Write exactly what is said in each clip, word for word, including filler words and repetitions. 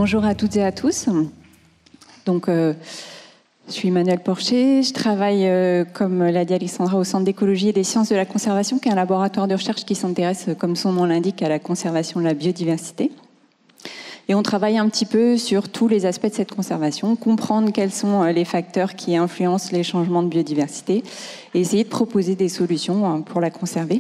Bonjour à toutes et à tous. Donc, euh, je suis Emmanuelle Porcher, je travaille, euh, comme l'a dit Alexandra, au Centre d'écologie et des sciences de la conservation, qui est un laboratoire de recherche qui s'intéresse, comme son nom l'indique, à la conservation de la biodiversité. Et on travaille un petit peu sur tous les aspects de cette conservation, comprendre quels sont les facteurs qui influencent les changements de biodiversité et essayer de proposer des solutions pour la conserver.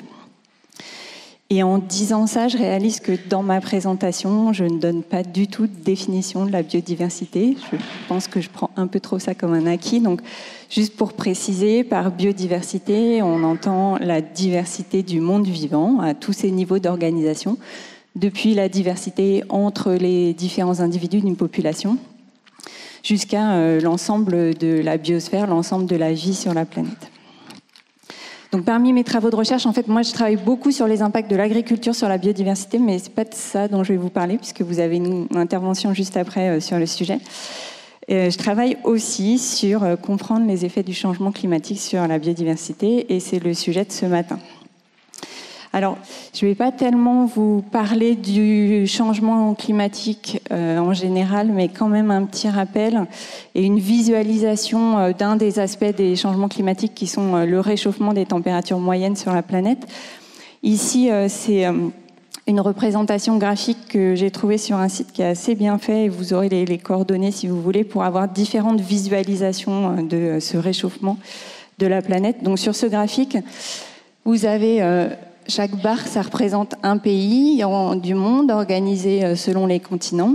Et en disant ça, je réalise que dans ma présentation, je ne donne pas du tout de définition de la biodiversité. Je pense que je prends un peu trop ça comme un acquis. Donc, juste pour préciser, par biodiversité, on entend la diversité du monde vivant à tous ses niveaux d'organisation, depuis la diversité entre les différents individus d'une population jusqu'à euh, l'ensemble de la biosphère, l'ensemble de la vie sur la planète. Donc, parmi mes travaux de recherche, en fait, moi, je travaille beaucoup sur les impacts de l'agriculture sur la biodiversité, mais c'est pas de ça dont je vais vous parler, puisque vous avez une, une intervention juste après euh, sur le sujet. Euh, je travaille aussi sur euh, comprendre les effets du changement climatique sur la biodiversité, et c'est le sujet de ce matin. Alors, je ne vais pas tellement vous parler du changement climatique euh, en général, mais quand même un petit rappel et une visualisation euh, d'un des aspects des changements climatiques qui sont euh, le réchauffement des températures moyennes sur la planète. Ici, euh, c'est euh, une représentation graphique que j'ai trouvée sur un site qui est assez bien fait, et vous aurez les, les coordonnées si vous voulez, pour avoir différentes visualisations de euh, ce réchauffement de la planète. Donc, sur ce graphique, vous avez... Euh, Chaque barre, ça représente un pays du monde organisé selon les continents.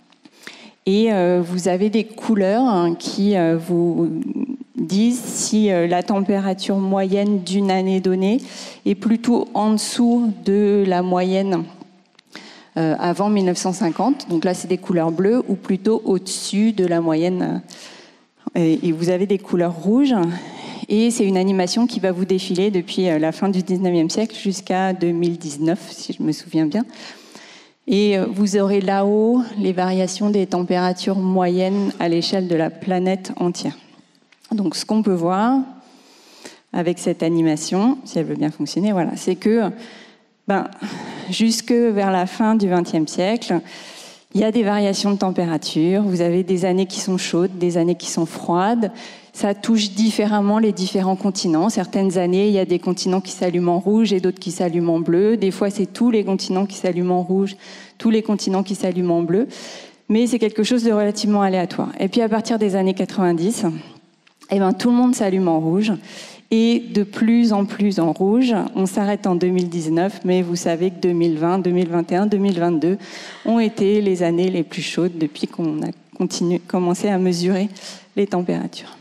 Et vous avez des couleurs qui vous disent si la température moyenne d'une année donnée est plutôt en dessous de la moyenne avant mille neuf cent cinquante. Donc là, c'est des couleurs bleues, ou plutôt au-dessus de la moyenne. Et vous avez des couleurs rouges. Et c'est une animation qui va vous défiler depuis la fin du dix-neuvième siècle jusqu'à deux mille dix-neuf, si je me souviens bien. Et vous aurez là-haut les variations des températures moyennes à l'échelle de la planète entière. Donc, ce qu'on peut voir avec cette animation, si elle veut bien fonctionner, voilà, c'est que ben, jusque vers la fin du vingtième siècle, il y a des variations de température. Vous avez des années qui sont chaudes, des années qui sont froides. Ça touche différemment les différents continents. Certaines années, il y a des continents qui s'allument en rouge et d'autres qui s'allument en bleu. Des fois, c'est tous les continents qui s'allument en rouge, tous les continents qui s'allument en bleu. Mais c'est quelque chose de relativement aléatoire. Et puis, à partir des années quatre-vingt-dix, eh ben, tout le monde s'allume en rouge. Et de plus en plus en rouge. On s'arrête en deux mille dix-neuf, mais vous savez que deux mille vingt, deux mille vingt et un, deux mille vingt-deux ont été les années les plus chaudes depuis qu'on a continué, commencé à mesurer les températures.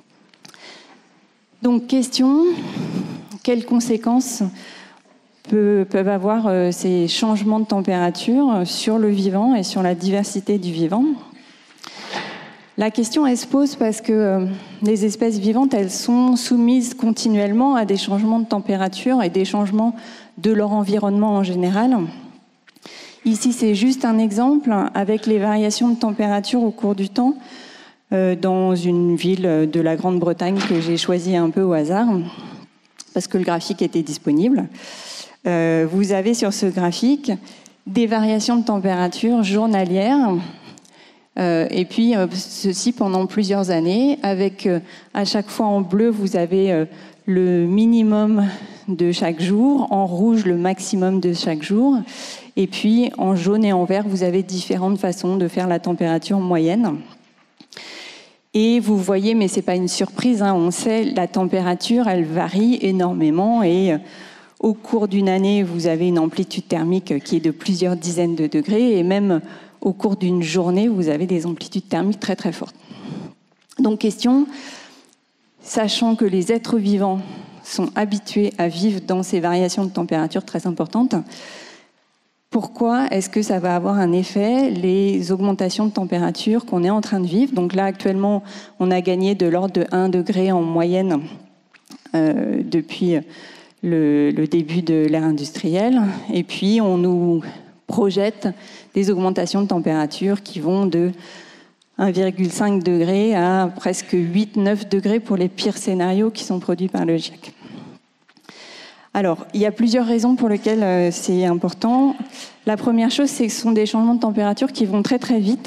Donc, question, quelles conséquences peut, peuvent avoir euh, ces changements de température sur le vivant et sur la diversité du vivant ? La question, elle se pose parce que euh, les espèces vivantes, elles sont soumises continuellement à des changements de température et des changements de leur environnement en général. Ici, c'est juste un exemple avec les variations de température au cours du temps euh, dans une ville de la Grande-Bretagne que j'ai choisie un peu au hasard parce que le graphique était disponible. Euh, vous avez sur ce graphique des variations de température journalières. Euh, et puis, euh, ceci pendant plusieurs années, avec euh, à chaque fois en bleu, vous avez euh, le minimum de chaque jour, en rouge, le maximum de chaque jour, et puis en jaune et en vert, vous avez différentes façons de faire la température moyenne. Et vous voyez, mais c'est pas une surprise, hein, on sait, la température, elle varie énormément, et euh, au cours d'une année, vous avez une amplitude thermique qui est de plusieurs dizaines de degrés, et même au cours d'une journée, vous avez des amplitudes thermiques très très fortes. Donc, question, sachant que les êtres vivants sont habitués à vivre dans ces variations de température très importantes, pourquoi est-ce que ça va avoir un effet, les augmentations de température qu'on est en train de vivre ? Donc là, actuellement, on a gagné de l'ordre de un degré en moyenne euh, depuis le, le début de l'ère industrielle. Et puis, on nous projette des augmentations de température qui vont de un virgule cinq degré à presque huit neuf degrés pour les pires scénarios qui sont produits par le GIEC. Alors, il y a plusieurs raisons pour lesquelles euh, c'est important. La première chose, c'est que ce sont des changements de température qui vont très très vite.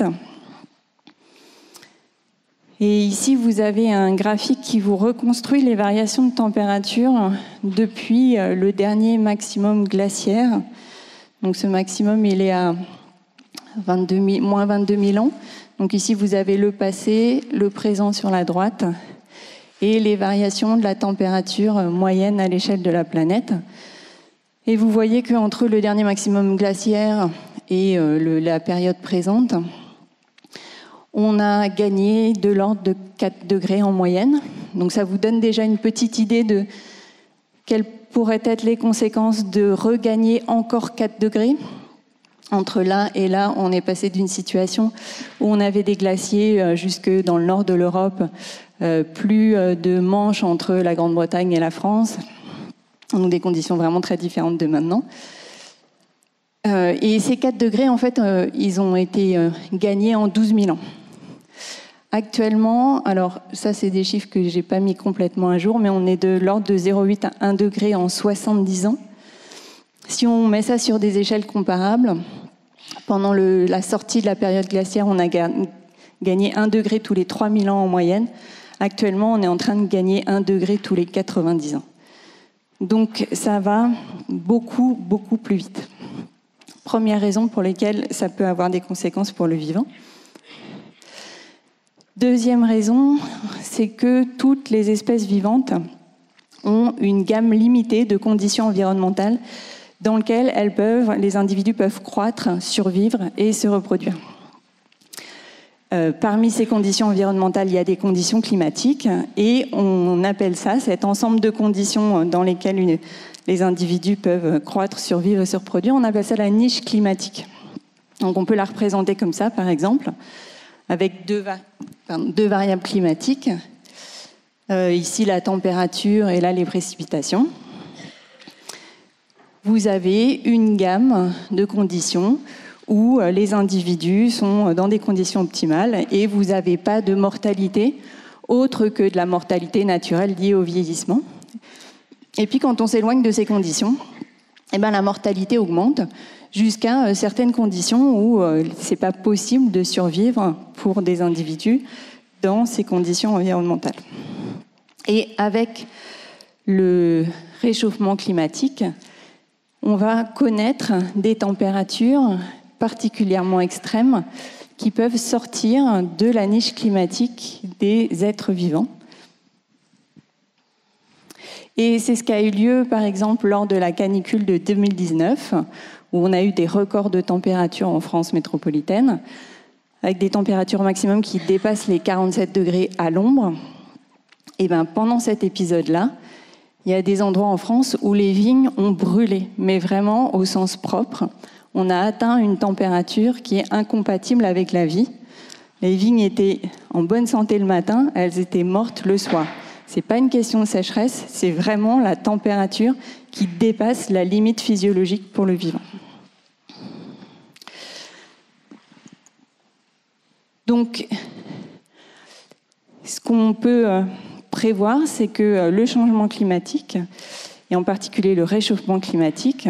Et ici, vous avez un graphique qui vous reconstruit les variations de température depuis le dernier maximum glaciaire. Donc ce maximum, il est à vingt-deux mille, moins vingt-deux mille ans. Donc ici, vous avez le passé, le présent sur la droite et les variations de la température moyenne à l'échelle de la planète. Et vous voyez qu'entre le dernier maximum glaciaire et euh, le, la période présente, on a gagné de l'ordre de quatre degrés en moyenne. Donc ça vous donne déjà une petite idée de quelles pourraient être les conséquences de regagner encore quatre degrés. Entre là et là, on est passé d'une situation où on avait des glaciers jusque dans le nord de l'Europe, euh, plus de manches entre la Grande-Bretagne et la France. Donc des conditions vraiment très différentes de maintenant. Euh, et ces quatre degrés, en fait, euh, ils ont été euh, gagnés en douze mille ans. Actuellement, alors ça c'est des chiffres que je n'ai pas mis complètement à jour, mais on est de l'ordre de zéro virgule huit à un degré en soixante-dix ans. Si on met ça sur des échelles comparables, pendant le, la sortie de la période glaciaire, on a ga- gagné un degré tous les trois mille ans en moyenne. Actuellement, on est en train de gagner un degré tous les quatre-vingt-dix ans. Donc ça va beaucoup, beaucoup plus vite. Première raison pour laquelle ça peut avoir des conséquences pour le vivant. Deuxième raison, c'est que toutes les espèces vivantes ont une gamme limitée de conditions environnementales dans lesquelles elles peuvent, les individus peuvent croître, survivre et se reproduire. Euh, parmi ces conditions environnementales, il y a des conditions climatiques et on appelle ça, cet ensemble de conditions dans lesquelles une, les individus peuvent croître, survivre et se reproduire, on appelle ça la niche climatique. Donc on peut la représenter comme ça, par exemple, avec deux, va- pardon, deux variables climatiques. Euh, ici, la température et là, les précipitations. Vous avez une gamme de conditions où les individus sont dans des conditions optimales et vous n'avez pas de mortalité autre que de la mortalité naturelle liée au vieillissement. Et puis, quand on s'éloigne de ces conditions, eh ben, la mortalité augmente jusqu'à certaines conditions où euh, ce n'est pas possible de survivre pour des individus dans ces conditions environnementales. Et avec le réchauffement climatique, on va connaître des températures particulièrement extrêmes qui peuvent sortir de la niche climatique des êtres vivants. Et c'est ce qui a eu lieu, par exemple, lors de la canicule de deux mille dix-neuf, où on a eu des records de température en France métropolitaine, avec des températures maximum qui dépassent les quarante-sept degrés à l'ombre. Et bien, pendant cet épisode-là, il y a des endroits en France où les vignes ont brûlé, mais vraiment au sens propre. On a atteint une température qui est incompatible avec la vie. Les vignes étaient en bonne santé le matin, elles étaient mortes le soir. Ce n'est pas une question de sécheresse, c'est vraiment la température qui dépasse la limite physiologique pour le vivant. Donc, ce qu'on peut prévoir, c'est que le changement climatique, et en particulier le réchauffement climatique,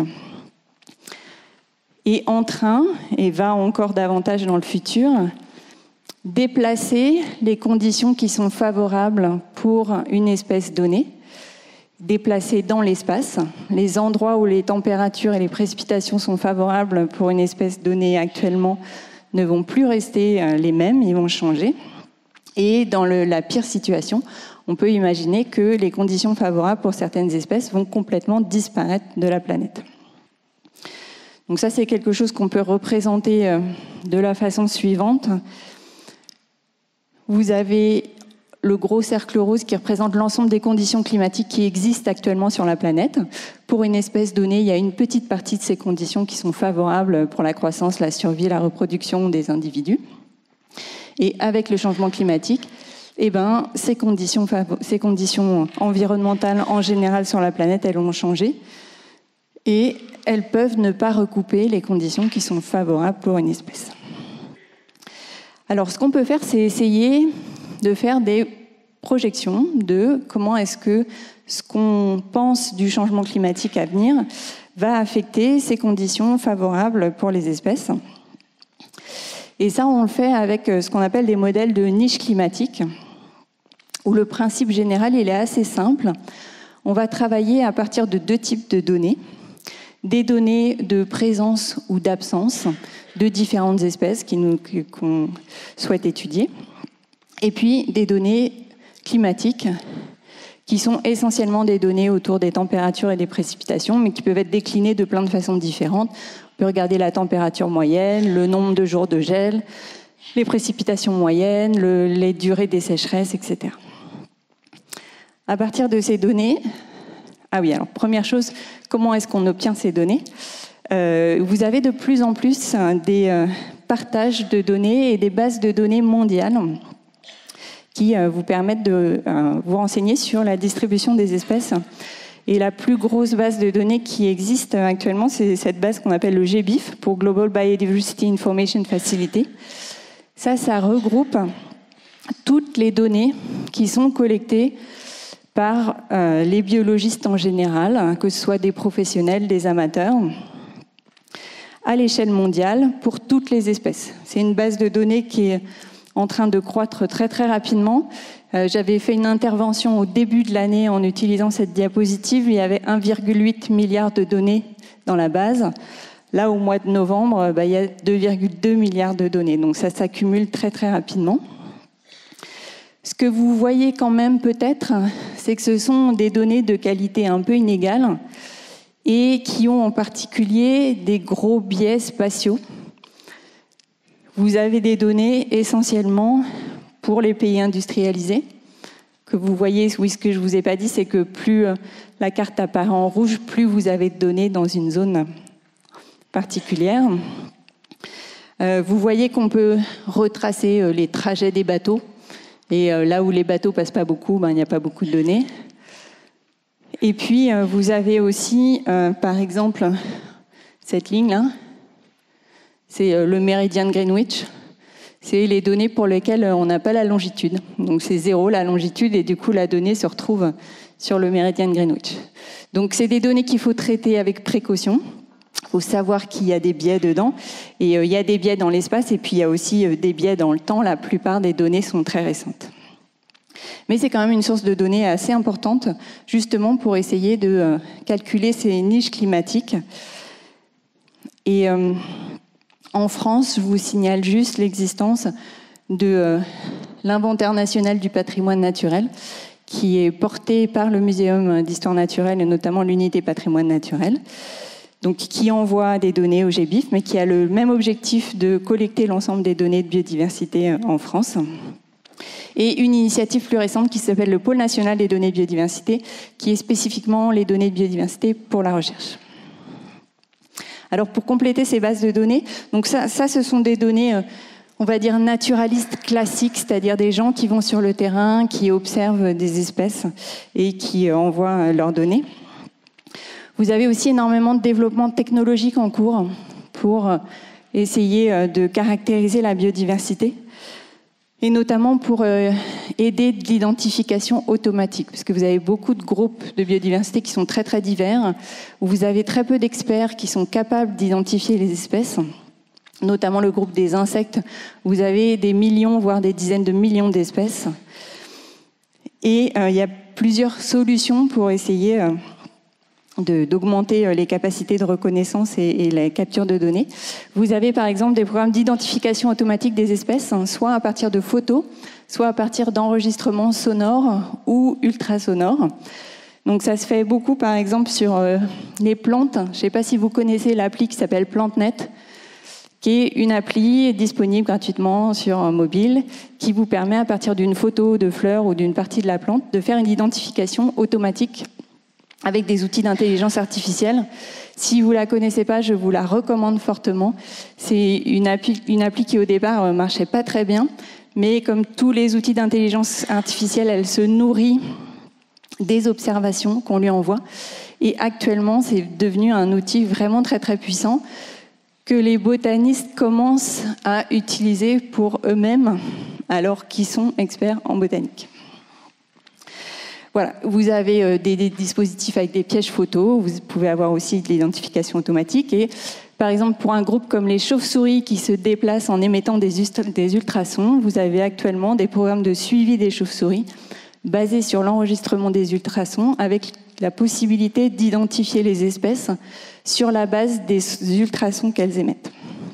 est en train, et va encore davantage dans le futur, déplacer les conditions qui sont favorables pour une espèce donnée, déplacer dans l'espace les endroits où les températures et les précipitations sont favorables pour une espèce donnée actuellement ne vont plus rester les mêmes, ils vont changer. Et dans le, la pire situation, on peut imaginer que les conditions favorables pour certaines espèces vont complètement disparaître de la planète. Donc ça, c'est quelque chose qu'on peut représenter de la façon suivante. Vous avez le gros cercle rose qui représente l'ensemble des conditions climatiques qui existent actuellement sur la planète. Pour une espèce donnée, il y a une petite partie de ces conditions qui sont favorables pour la croissance, la survie, la reproduction des individus. Et avec le changement climatique, eh ben, ces conditions, ces conditions environnementales en général sur la planète, elles ont changé. Et elles peuvent ne pas recouper les conditions qui sont favorables pour une espèce. Alors, ce qu'on peut faire, c'est essayer de faire des projection de comment est-ce que ce qu'on pense du changement climatique à venir va affecter ces conditions favorables pour les espèces. Et ça, on le fait avec ce qu'on appelle des modèles de niche climatique, où le principe général, il est assez simple. On va travailler à partir de deux types de données. Des données de présence ou d'absence de différentes espèces qui nous, qu'on souhaite étudier. Et puis des données climatiques qui sont essentiellement des données autour des températures et des précipitations, mais qui peuvent être déclinées de plein de façons différentes. On peut regarder la température moyenne, le nombre de jours de gel, les précipitations moyennes, le, les durées des sécheresses, et cetera. À partir de ces données, ah oui, alors première chose, comment est-ce qu'on obtient ces données ? euh, Vous avez de plus en plus hein, des euh, partages de données et des bases de données mondiales qui euh, vous permettent de euh, vous renseigner sur la distribution des espèces. Et la plus grosse base de données qui existe actuellement, c'est cette base qu'on appelle le G B I F, pour Global Biodiversity Information Facility. Ça, ça regroupe toutes les données qui sont collectées par euh, les biologistes en général, hein, que ce soit des professionnels, des amateurs, à l'échelle mondiale, pour toutes les espèces. C'est une base de données qui est en train de croître très très rapidement. Euh, j'avais fait une intervention au début de l'année en utilisant cette diapositive. Il y avait un virgule huit milliard de données dans la base. Là, au mois de novembre, bah, il y a deux virgule deux milliards de données. Donc ça s'accumule très très rapidement. Ce que vous voyez quand même peut-être, c'est que ce sont des données de qualité un peu inégale et qui ont en particulier des gros biais spatiaux. Vous avez des données essentiellement pour les pays industrialisés. Que vous voyez, oui, ce que je ne vous ai pas dit, c'est que plus la carte apparaît en rouge, plus vous avez de données dans une zone particulière. Euh, vous voyez qu'on peut retracer les trajets des bateaux. Et là où les bateaux passent pas beaucoup, ben, il n'y a pas beaucoup de données. Et puis, vous avez aussi, euh, par exemple, cette ligne-là. C'est le méridien de Greenwich. C'est les données pour lesquelles on n'a pas la longitude. Donc, c'est zéro la longitude et du coup, la donnée se retrouve sur le méridien de Greenwich. Donc, c'est des données qu'il faut traiter avec précaution. Il faut savoir qu'il y a des biais dedans. Et euh, il y a des biais dans l'espace et puis il y a aussi euh, des biais dans le temps. La plupart des données sont très récentes. Mais c'est quand même une source de données assez importante, justement pour essayer de euh, calculer ces niches climatiques. Et euh, en France, je vous signale juste l'existence de euh, l'inventaire national du patrimoine naturel, qui est porté par le Muséum d'histoire naturelle et notamment l'unité patrimoine naturel. Donc, qui envoie des données au G B I F, mais qui a le même objectif de collecter l'ensemble des données de biodiversité en France. Et une initiative plus récente qui s'appelle le Pôle national des données de biodiversité, qui est spécifiquement les données de biodiversité pour la recherche. Alors, pour compléter ces bases de données, donc ça, ça ce sont des données, on va dire, naturalistes classiques, c'est-à-dire des gens qui vont sur le terrain, qui observent des espèces et qui envoient leurs données. Vous avez aussi énormément de développement technologique en cours pour essayer de caractériser la biodiversité et notamment pour aider de l'identification automatique, parce que vous avez beaucoup de groupes de biodiversité qui sont très très divers, où vous avez très peu d'experts qui sont capables d'identifier les espèces, notamment le groupe des insectes. Vous avez des millions, voire des dizaines de millions d'espèces. Et euh, il y a plusieurs solutions pour essayer euh, De, d'augmenter les capacités de reconnaissance et, et la capture de données. Vous avez par exemple des programmes d'identification automatique des espèces, hein, soit à partir de photos, soit à partir d'enregistrements sonores ou ultrasonores. Donc ça se fait beaucoup par exemple sur euh, les plantes. Je ne sais pas si vous connaissez l'appli qui s'appelle PlanteNet, qui est une appli disponible gratuitement sur un mobile, qui vous permet à partir d'une photo de fleurs ou d'une partie de la plante de faire une identification automatique avec des outils d'intelligence artificielle. Si vous ne la connaissez pas, je vous la recommande fortement. C'est une appli, une appli qui, au départ, ne marchait pas très bien, mais comme tous les outils d'intelligence artificielle, elle se nourrit des observations qu'on lui envoie. Et actuellement, c'est devenu un outil vraiment très, très puissant que les botanistes commencent à utiliser pour eux-mêmes, alors qu'ils sont experts en botanique. Voilà, vous avez euh, des, des dispositifs avec des pièges photos, vous pouvez avoir aussi de l'identification automatique. Et par exemple, pour un groupe comme les chauves-souris qui se déplacent en émettant des, des ultrasons, vous avez actuellement des programmes de suivi des chauves-souris basés sur l'enregistrement des ultrasons avec la possibilité d'identifier les espèces sur la base des ultrasons qu'elles émettent.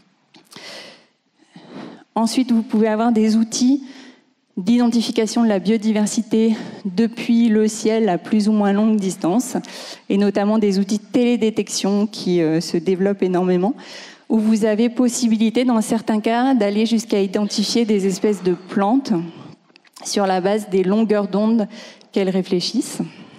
Ensuite, vous pouvez avoir des outils d'identification de la biodiversité depuis le ciel à plus ou moins longue distance, et notamment des outils de télédétection qui euh, se développent énormément, où vous avez possibilité, dans certains cas, d'aller jusqu'à identifier des espèces de plantes sur la base des longueurs d'onde qu'elles réfléchissent.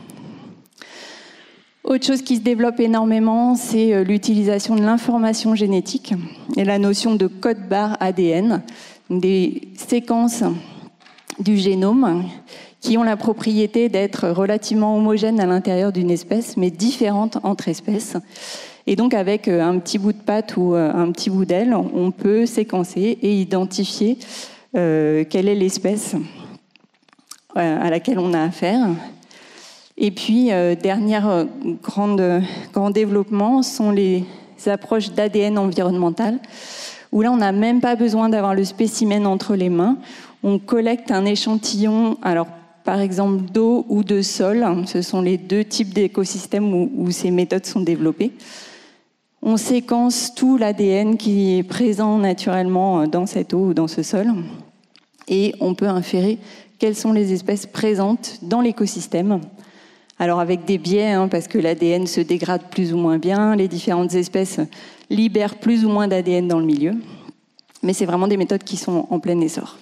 Autre chose qui se développe énormément, c'est l'utilisation de l'information génétique et la notion de code barre A D N, des séquences du génome qui ont la propriété d'être relativement homogènes à l'intérieur d'une espèce, mais différentes entre espèces. Et donc, avec un petit bout de patte ou un petit bout d'aile, on peut séquencer et identifier euh, quelle est l'espèce à laquelle on a affaire. Et puis, euh, dernier euh, grand, euh, grand développement sont les approches d'A D N environnemental, où là, on n'a même pas besoin d'avoir le spécimen entre les mains. On collecte un échantillon, alors par exemple d'eau ou de sol. Ce sont les deux types d'écosystèmes où, où ces méthodes sont développées. On séquence tout l'A D N qui est présent naturellement dans cette eau ou dans ce sol. Et on peut inférer quelles sont les espèces présentes dans l'écosystème. Alors avec des biais, hein, parce que l'A D N se dégrade plus ou moins bien, les différentes espèces libèrent plus ou moins d'A D N dans le milieu, mais c'est vraiment des méthodes qui sont en plein essor.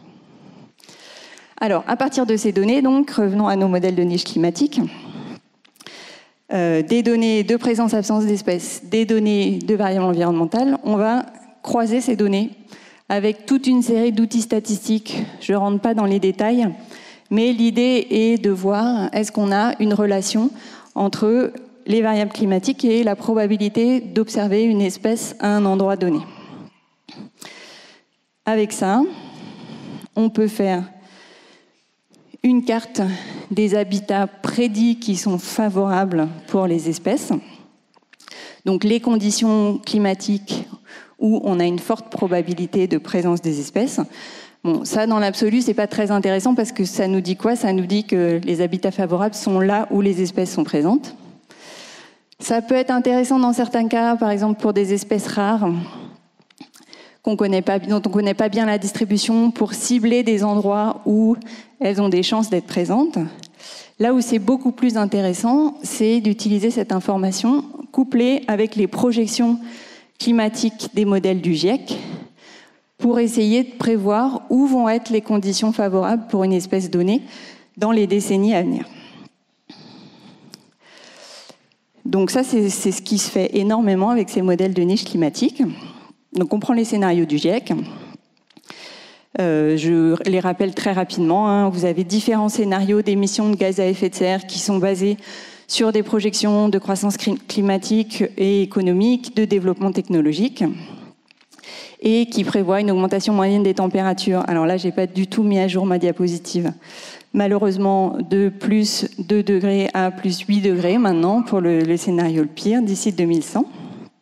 Alors, à partir de ces données, donc, revenons à nos modèles de niche climatique. Euh, des données de présence-absence d'espèces, des données de variables environnementales, on va croiser ces données avec toute une série d'outils statistiques. Je ne rentre pas dans les détails, mais l'idée est de voir est-ce qu'on a une relation entre les variables climatiques et la probabilité d'observer une espèce à un endroit donné. Avec ça, on peut faire une carte des habitats prédits qui sont favorables pour les espèces. Donc les conditions climatiques où on a une forte probabilité de présence des espèces. Bon, ça, dans l'absolu, c'est pas très intéressant parce que ça nous dit quoi? Ça nous dit que les habitats favorables sont là où les espèces sont présentes. Ça peut être intéressant dans certains cas, par exemple pour des espèces rares qu'on connaît pas, dont on ne connaît pas bien la distribution, pour cibler des endroits où elles ont des chances d'être présentes. Là où c'est beaucoup plus intéressant, c'est d'utiliser cette information couplée avec les projections climatiques des modèles du GIEC pour essayer de prévoir où vont être les conditions favorables pour une espèce donnée dans les décennies à venir. Donc ça, c'est, c'est ce qui se fait énormément avec ces modèles de niche climatique. Donc on prend les scénarios du GIEC. Euh, je les rappelle très rapidement. Hein. Vous avez différents scénarios d'émissions de gaz à effet de serre qui sont basés sur des projections de croissance climatique et économique, de développement technologique, et qui prévoient une augmentation moyenne des températures. Alors là, je n'ai pas du tout mis à jour ma diapositive. Malheureusement, de plus deux degrés à plus huit degrés maintenant pour le, le scénario le pire d'ici deux mille cent.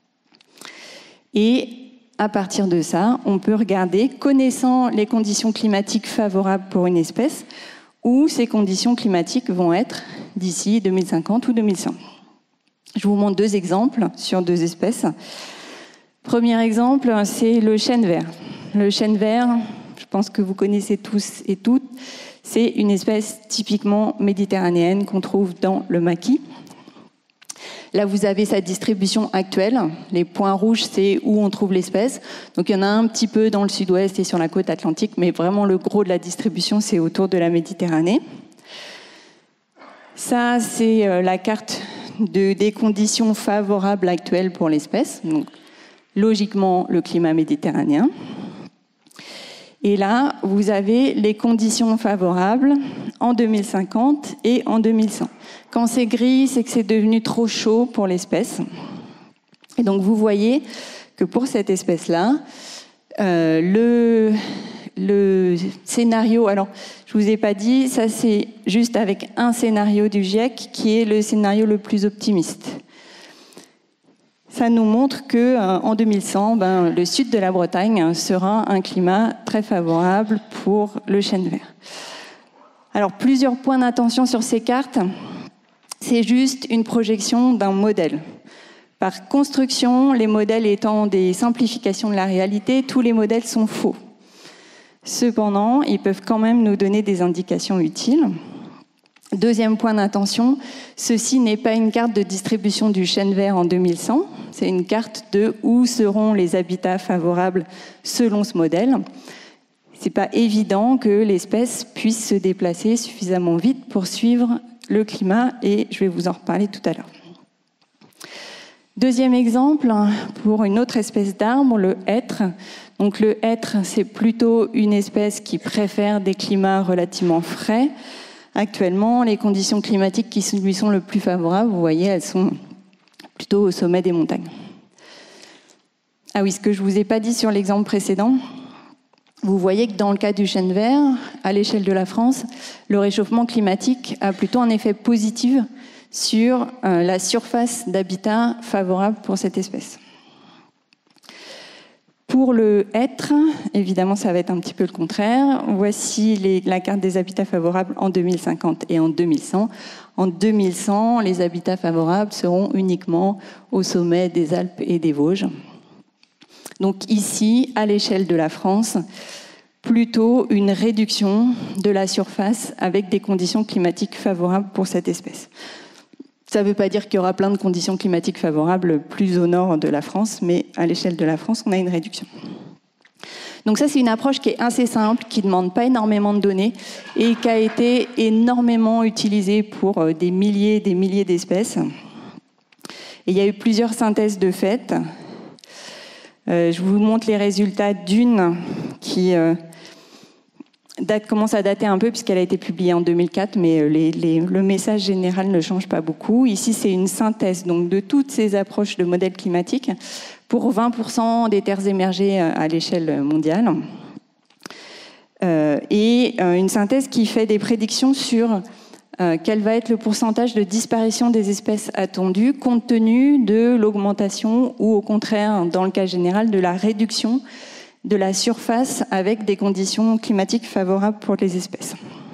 Et à partir de ça, on peut regarder, connaissant les conditions climatiques favorables pour une espèce, où ces conditions climatiques vont être d'ici deux mille cinquante ou deux mille cent. Je vous montre deux exemples sur deux espèces. Premier exemple, c'est le chêne vert. Le chêne vert, je pense que vous connaissez tous et toutes, c'est une espèce typiquement méditerranéenne qu'on trouve dans le maquis. Là, vous avez sa distribution actuelle. Les points rouges, c'est où on trouve l'espèce. Donc, il y en a un petit peu dans le sud-ouest et sur la côte atlantique, mais vraiment le gros de la distribution, c'est autour de la Méditerranée. Ça, c'est la carte de, des conditions favorables actuelles pour l'espèce. Donc, logiquement, le climat méditerranéen. Et là, vous avez les conditions favorables en deux mille cinquante et en deux mille cent. Quand c'est gris, c'est que c'est devenu trop chaud pour l'espèce. Et donc, vous voyez que pour cette espèce-là, euh, le, le scénario, alors je ne vous ai pas dit, ça c'est juste avec un scénario du GIEC qui est le scénario le plus optimiste. Ça nous montre qu'en deux mille cent, ben, le sud de la Bretagne sera un climat très favorable pour le chêne vert. Alors plusieurs points d'attention sur ces cartes, c'est juste une projection d'un modèle. Par construction, les modèles étant des simplifications de la réalité, tous les modèles sont faux. Cependant, ils peuvent quand même nous donner des indications utiles. Deuxième point d'attention, ceci n'est pas une carte de distribution du chêne vert en deux mille cent, c'est une carte de où seront les habitats favorables selon ce modèle. Ce n'est pas évident que l'espèce puisse se déplacer suffisamment vite pour suivre le climat, et je vais vous en reparler tout à l'heure. Deuxième exemple, pour une autre espèce d'arbre, le hêtre. Donc le hêtre, c'est plutôt une espèce qui préfère des climats relativement frais. Actuellement, les conditions climatiques qui lui sont le plus favorables, vous voyez, elles sont plutôt au sommet des montagnes. Ah oui, ce que je ne vous ai pas dit sur l'exemple précédent, vous voyez que dans le cas du chêne vert, à l'échelle de la France, le réchauffement climatique a plutôt un effet positif sur euh, la surface d'habitat favorable pour cette espèce. Pour le hêtre, évidemment, ça va être un petit peu le contraire. Voici les, la carte des habitats favorables en deux mille cinquante et en deux mille cent. En deux mille cent, les habitats favorables seront uniquement au sommet des Alpes et des Vosges. Donc ici, à l'échelle de la France, plutôt une réduction de la surface avec des conditions climatiques favorables pour cette espèce. Ça ne veut pas dire qu'il y aura plein de conditions climatiques favorables plus au nord de la France, mais à l'échelle de la France, on a une réduction. Donc ça, c'est une approche qui est assez simple, qui ne demande pas énormément de données et qui a été énormément utilisée pour des milliers et des milliers d'espèces. Et il y a eu plusieurs synthèses de fait. Euh, je vous montre les résultats d'une qui... Euh, date commence à dater un peu puisqu'elle a été publiée en deux mille quatre, mais les, les, le message général ne change pas beaucoup. Ici, c'est une synthèse donc, de toutes ces approches de modèles climatiques pour vingt pour cent des terres émergées à l'échelle mondiale. Euh, et euh, une synthèse qui fait des prédictions sur euh, quel va être le pourcentage de disparition des espèces attendues compte tenu de l'augmentation ou au contraire, dans le cas général, de la réduction de la surface avec des conditions climatiques favorables pour les espèces.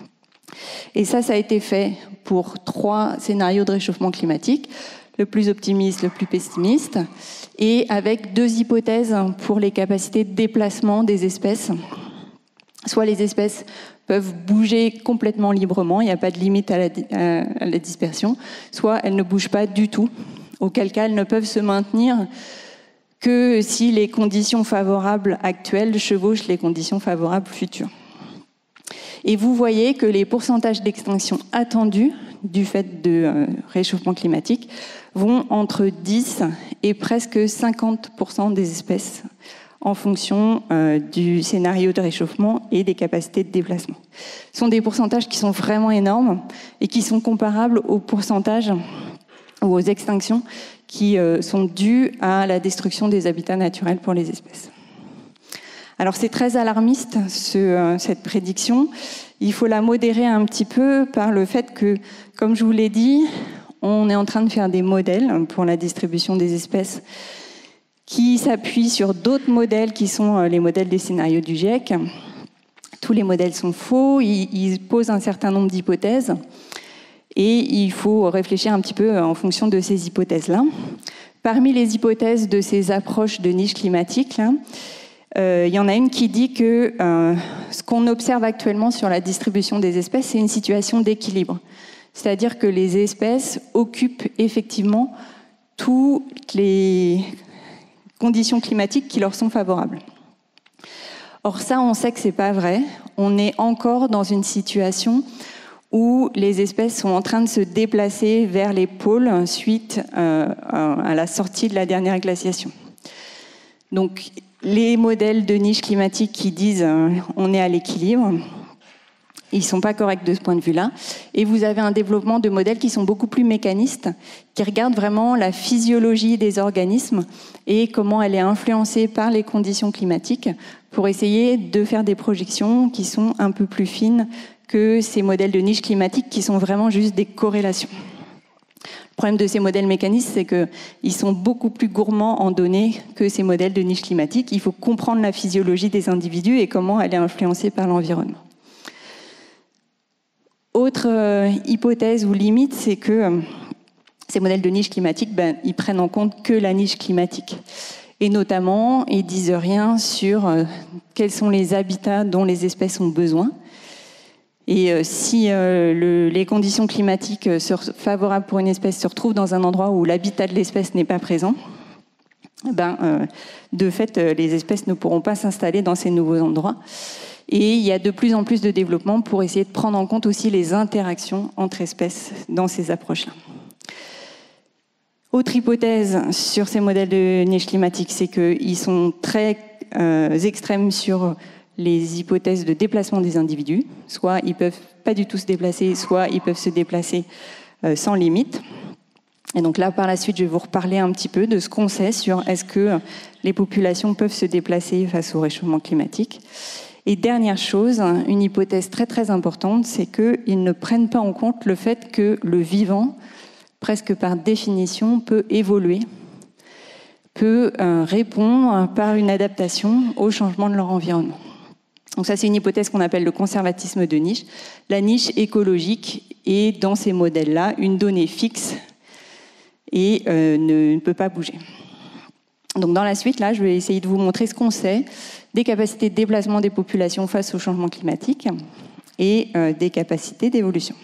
Et ça, ça a été fait pour trois scénarios de réchauffement climatique, le plus optimiste, le plus pessimiste, et avec deux hypothèses pour les capacités de déplacement des espèces. Soit les espèces peuvent bouger complètement librement, il n'y a pas de limite à la, à la dispersion, soit elles ne bougent pas du tout, auquel cas elles ne peuvent se maintenir que si les conditions favorables actuelles chevauchent les conditions favorables futures. Et vous voyez que les pourcentages d'extinction attendus du fait de euh, réchauffement climatique vont entre dix et presque cinquante pour cent des espèces en fonction euh, du scénario de réchauffement et des capacités de déplacement. Ce sont des pourcentages qui sont vraiment énormes et qui sont comparables aux pourcentages ou aux extinctions qui euh, sont dues à la destruction des habitats naturels pour les espèces. Alors c'est très alarmiste, ce, euh, cette prédiction. Il faut la modérer un petit peu par le fait que, comme je vous l'ai dit, on est en train de faire des modèles pour la distribution des espèces qui s'appuient sur d'autres modèles qui sont les modèles des scénarios du GIEC. Tous les modèles sont faux, ils, ils posent un certain nombre d'hypothèses. Et il faut réfléchir un petit peu en fonction de ces hypothèses-là. Parmi les hypothèses de ces approches de niche climatique, là, euh, il y en a une qui dit que euh, ce qu'on observe actuellement sur la distribution des espèces, c'est une situation d'équilibre. C'est-à-dire que les espèces occupent effectivement toutes les conditions climatiques qui leur sont favorables. Or ça, on sait que ce n'est pas vrai. On est encore dans une situation où les espèces sont en train de se déplacer vers les pôles suite euh, à la sortie de la dernière glaciation. Donc, les modèles de niche climatique qui disent euh, on est à l'équilibre, ils ne sont pas corrects de ce point de vue-là. Et vous avez un développement de modèles qui sont beaucoup plus mécanistes, qui regardent vraiment la physiologie des organismes et comment elle est influencée par les conditions climatiques pour essayer de faire des projections qui sont un peu plus fines que ces modèles de niche climatique qui sont vraiment juste des corrélations. Le problème de ces modèles mécanistes, c'est qu'ils sont beaucoup plus gourmands en données que ces modèles de niche climatique. Il faut comprendre la physiologie des individus et comment elle est influencée par l'environnement. Autre euh, hypothèse ou limite, c'est que euh, ces modèles de niche climatique, ben, ils prennent en compte que la niche climatique. Et notamment, ils disent rien sur euh, quels sont les habitats dont les espèces ont besoin. Et euh, si euh, le, les conditions climatiques euh, favorables pour une espèce se retrouvent dans un endroit où l'habitat de l'espèce n'est pas présent, ben, euh, de fait, euh, les espèces ne pourront pas s'installer dans ces nouveaux endroits. Et il y a de plus en plus de développement pour essayer de prendre en compte aussi les interactions entre espèces dans ces approches-là. Autre hypothèse sur ces modèles de niche climatique, c'est qu'ils sont très euh, extrêmes sur les hypothèses de déplacement des individus. Soit ils ne peuvent pas du tout se déplacer, soit ils peuvent se déplacer euh, sans limite. Et donc là, par la suite, je vais vous reparler un petit peu de ce qu'on sait sur est-ce que les populations peuvent se déplacer face au réchauffement climatique. Et dernière chose, une hypothèse très très importante, c'est qu'ils ne prennent pas en compte le fait que le vivant, presque par définition, peut évoluer, peut euh, répondre par une adaptation au changement de leur environnement. Donc ça, c'est une hypothèse qu'on appelle le conservatisme de niche. La niche écologique est, dans ces modèles-là, une donnée fixe et euh, ne, ne peut pas bouger. Donc dans la suite, là, je vais essayer de vous montrer ce qu'on sait des capacités de déplacement des populations face au changement climatique et euh, des capacités d'évolution.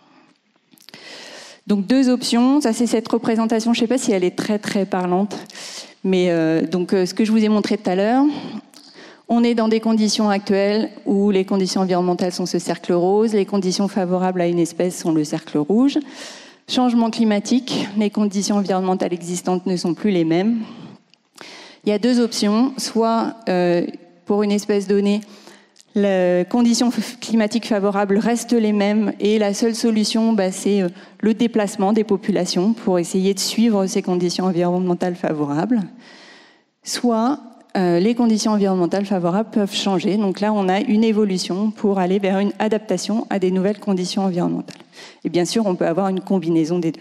Donc deux options, ça c'est cette représentation, je ne sais pas si elle est très très parlante, mais euh, donc euh, ce que je vous ai montré tout à l'heure, on est dans des conditions actuelles où les conditions environnementales sont ce cercle rose, les conditions favorables à une espèce sont le cercle rouge. Changement climatique, les conditions environnementales existantes ne sont plus les mêmes. Il y a deux options, soit euh, pour une espèce donnée, les conditions climatiques favorables restent les mêmes et la seule solution, bah, c'est le déplacement des populations pour essayer de suivre ces conditions environnementales favorables. Soit euh, les conditions environnementales favorables peuvent changer. Donc là, on a une évolution pour aller vers une adaptation à des nouvelles conditions environnementales. Et bien sûr, on peut avoir une combinaison des deux.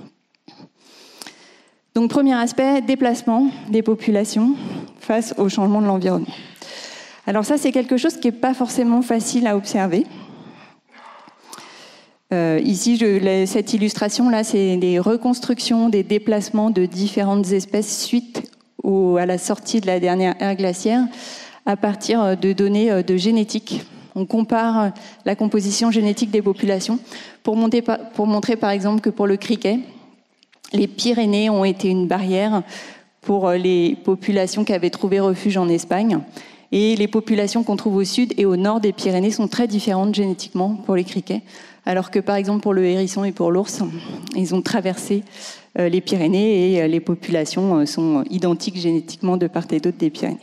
Donc, premier aspect, déplacement des populations face au changement de l'environnement. Alors ça, c'est quelque chose qui n'est pas forcément facile à observer. Euh, ici, je, cette illustration-là, c'est des reconstructions des déplacements de différentes espèces suite au, à la sortie de la dernière ère glaciaire à partir de données de génétique. On compare la composition génétique des populations pour, monter, pour montrer, par exemple, que pour le criquet, les Pyrénées ont été une barrière pour les populations qui avaient trouvé refuge en Espagne. Et les populations qu'on trouve au sud et au nord des Pyrénées sont très différentes génétiquement pour les criquets. Alors que, par exemple, pour le hérisson et pour l'ours, ils ont traversé les Pyrénées et les populations sont identiques génétiquement de part et d'autre des Pyrénées.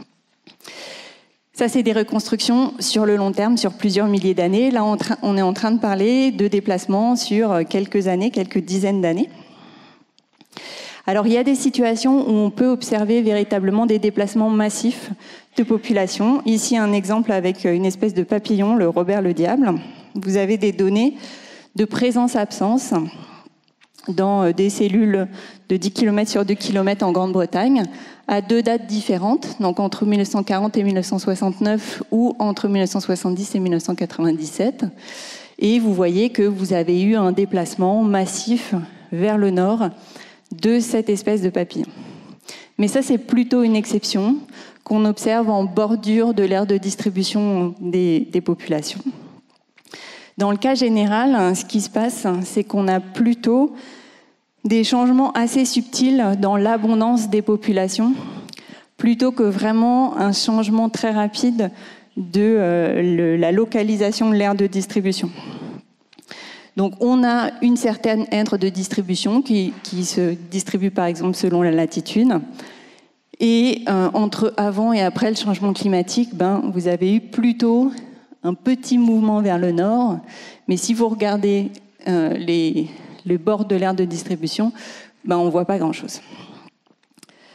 Ça, c'est des reconstructions sur le long terme, sur plusieurs milliers d'années. Là, on est en train de parler de déplacements sur quelques années, quelques dizaines d'années. Alors, il y a des situations où on peut observer véritablement des déplacements massifs de population. Ici, un exemple avec une espèce de papillon, le Robert le Diable. Vous avez des données de présence-absence dans des cellules de dix kilomètres sur deux kilomètres en Grande-Bretagne, à deux dates différentes, donc entre mille neuf cent quarante et mille neuf cent soixante-neuf ou entre mille neuf cent soixante-dix et mille neuf cent quatre-vingt-dix-sept. Et vous voyez que vous avez eu un déplacement massif vers le nord de cette espèce de papillon. Mais ça, c'est plutôt une exception qu'on observe en bordure de l'aire de distribution des, des populations. Dans le cas général, ce qui se passe, c'est qu'on a plutôt des changements assez subtils dans l'abondance des populations, plutôt que vraiment un changement très rapide de euh, le, la localisation de l'aire de distribution. Donc, on a une certaine aire de distribution qui, qui se distribue, par exemple, selon la latitude. Et euh, entre avant et après le changement climatique, ben, vous avez eu plutôt un petit mouvement vers le nord. Mais si vous regardez euh, les, les bords de l'aire de distribution, ben, on ne voit pas grand-chose.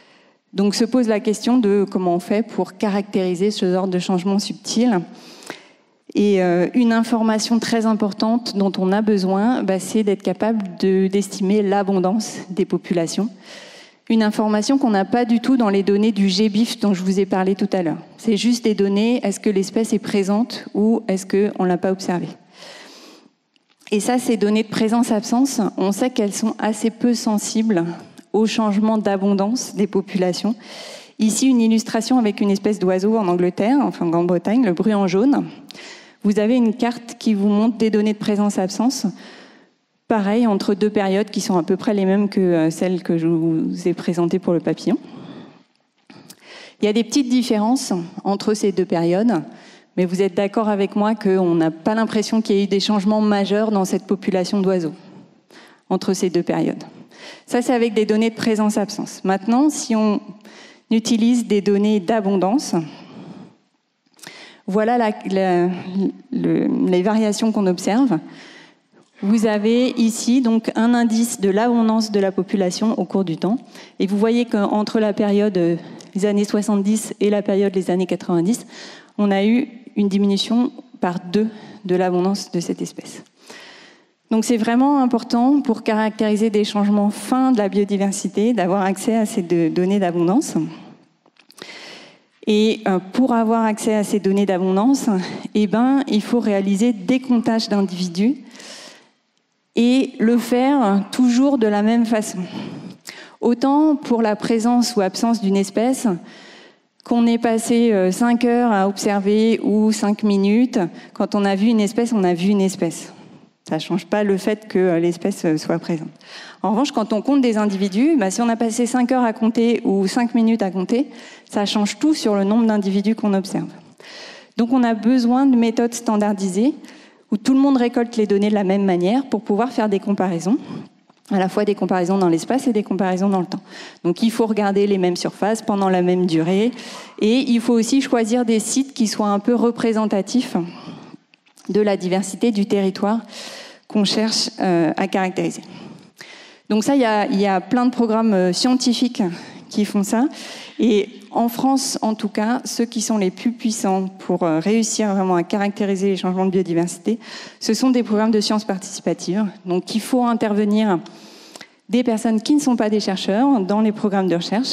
Donc se pose la question de comment on fait pour caractériser ce genre de changement subtil. Et euh, une information très importante dont on a besoin, bah, c'est d'être capable de, d'estimer l'abondance des populations. Une information qu'on n'a pas du tout dans les données du G B I F dont je vous ai parlé tout à l'heure. C'est juste des données, est-ce que l'espèce est présente ou est-ce qu'on ne l'a pas observée. Et ça, ces données de présence-absence, on sait qu'elles sont assez peu sensibles au changement d'abondance des populations. Ici, une illustration avec une espèce d'oiseau en Angleterre, enfin en Grande-Bretagne, le bruant jaune. Vous avez une carte qui vous montre des données de présence-absence, pareil, entre deux périodes qui sont à peu près les mêmes que celles que je vous ai présentées pour le papillon. Il y a des petites différences entre ces deux périodes, mais vous êtes d'accord avec moi qu'on n'a pas l'impression qu'il y ait eu des changements majeurs dans cette population d'oiseaux entre ces deux périodes. Ça, c'est avec des données de présence-absence. Maintenant, si on utilise des données d'abondance, voilà la, la, le, les variations qu'on observe. Vous avez ici donc un indice de l'abondance de la population au cours du temps. Et vous voyez qu'entre la période des années soixante-dix et la période des années quatre-vingt-dix, on a eu une diminution par deux de l'abondance de cette espèce. Donc c'est vraiment important pour caractériser des changements fins de la biodiversité, d'avoir accès à ces données d'abondance. Et pour avoir accès à ces données d'abondance, eh ben, il faut réaliser des comptages d'individus et le faire toujours de la même façon. Autant pour la présence ou absence d'une espèce, qu'on ait passé cinq heures à observer ou cinq minutes, quand on a vu une espèce, on a vu une espèce. Ça ne change pas le fait que l'espèce soit présente. En revanche, quand on compte des individus, bah, si on a passé cinq heures à compter ou cinq minutes à compter, ça change tout sur le nombre d'individus qu'on observe. Donc on a besoin de méthodes standardisées où tout le monde récolte les données de la même manière pour pouvoir faire des comparaisons, à la fois des comparaisons dans l'espace et des comparaisons dans le temps. Donc il faut regarder les mêmes surfaces pendant la même durée et il faut aussi choisir des sites qui soient un peu représentatifs de la diversité du territoire qu'on cherche euh, à caractériser. Donc ça, il y a, il y a plein de programmes euh, scientifiques qui font ça. Et en France, en tout cas, ceux qui sont les plus puissants pour euh, réussir vraiment à caractériser les changements de biodiversité, ce sont des programmes de sciences participatives. Donc il faut intervenir des personnes qui ne sont pas des chercheurs dans les programmes de recherche.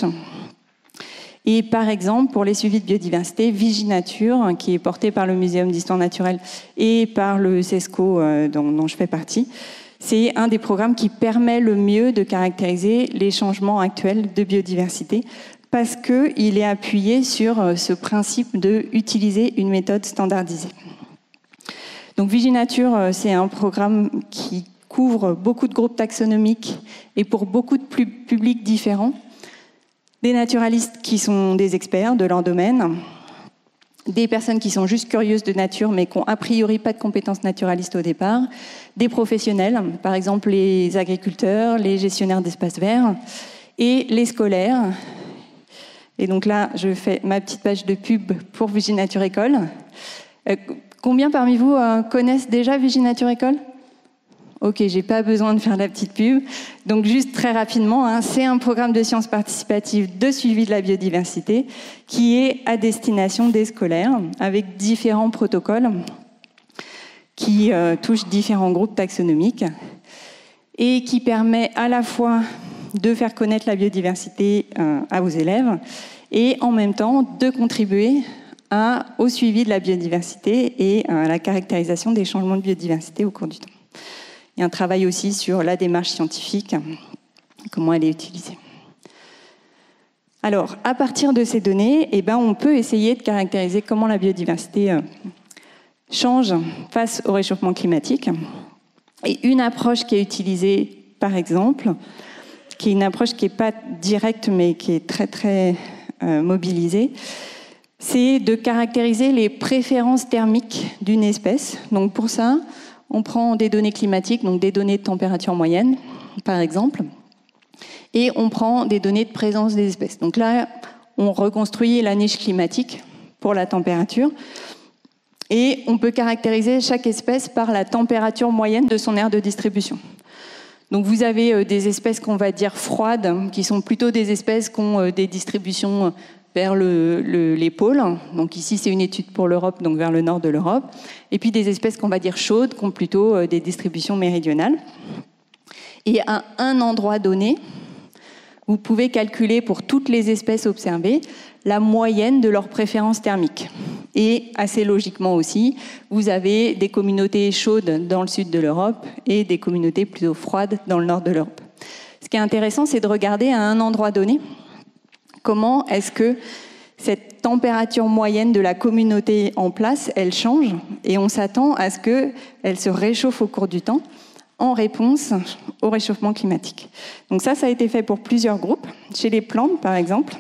Et par exemple, pour les suivis de biodiversité, Viginature, qui est porté par le Muséum d'histoire naturelle et par le CESCO euh, dont, dont je fais partie, c'est un des programmes qui permet le mieux de caractériser les changements actuels de biodiversité parce qu'il est appuyé sur ce principe d'utiliser une méthode standardisée. Donc Viginature, c'est un programme qui couvre beaucoup de groupes taxonomiques et pour beaucoup de publics différents. Des naturalistes qui sont des experts de leur domaine, des personnes qui sont juste curieuses de nature mais qui n'ont a priori pas de compétences naturalistes au départ, des professionnels, par exemple les agriculteurs, les gestionnaires d'espaces verts, et les scolaires. Et donc là, je fais ma petite page de pub pour Viginature École. Euh, combien parmi vous euh, connaissent déjà Viginature École ? Ok, j'ai pas besoin de faire la petite pub. Donc juste très rapidement, hein, c'est un programme de sciences participatives de suivi de la biodiversité qui est à destination des scolaires avec différents protocoles qui euh, touchent différents groupes taxonomiques et qui permet à la fois de faire connaître la biodiversité euh, à vos élèves et en même temps de contribuer à, au suivi de la biodiversité et à la caractérisation des changements de biodiversité au cours du temps. Il y a un travail aussi sur la démarche scientifique, comment elle est utilisée. Alors, à partir de ces données, eh ben, on peut essayer de caractériser comment la biodiversité euh, change face au réchauffement climatique. Et une approche qui est utilisée, par exemple, qui est une approche qui n'est pas directe, mais qui est très, très euh, mobilisée, c'est de caractériser les préférences thermiques d'une espèce. Donc, pour ça, on prend des données climatiques, donc des données de température moyenne, par exemple, et on prend des données de présence des espèces. Donc là, on reconstruit la niche climatique pour la température, et on peut caractériser chaque espèce par la température moyenne de son aire de distribution. Donc vous avez des espèces qu'on va dire froides, qui sont plutôt des espèces qui ont des distributions vers le, le, les pôles. Donc ici, c'est une étude pour l'Europe, donc vers le nord de l'Europe. Et puis des espèces qu'on va dire chaudes, qui ont plutôt des distributions méridionales. Et à un endroit donné, vous pouvez calculer pour toutes les espèces observées la moyenne de leurs préférences thermiques. Et assez logiquement aussi, vous avez des communautés chaudes dans le sud de l'Europe et des communautés plutôt froides dans le nord de l'Europe. Ce qui est intéressant, c'est de regarder à un endroit donné comment est-ce que cette température moyenne de la communauté en place, elle change, et on s'attend à ce qu'elle se réchauffe au cours du temps en réponse au réchauffement climatique. Donc ça, ça a été fait pour plusieurs groupes. Chez les plantes, par exemple,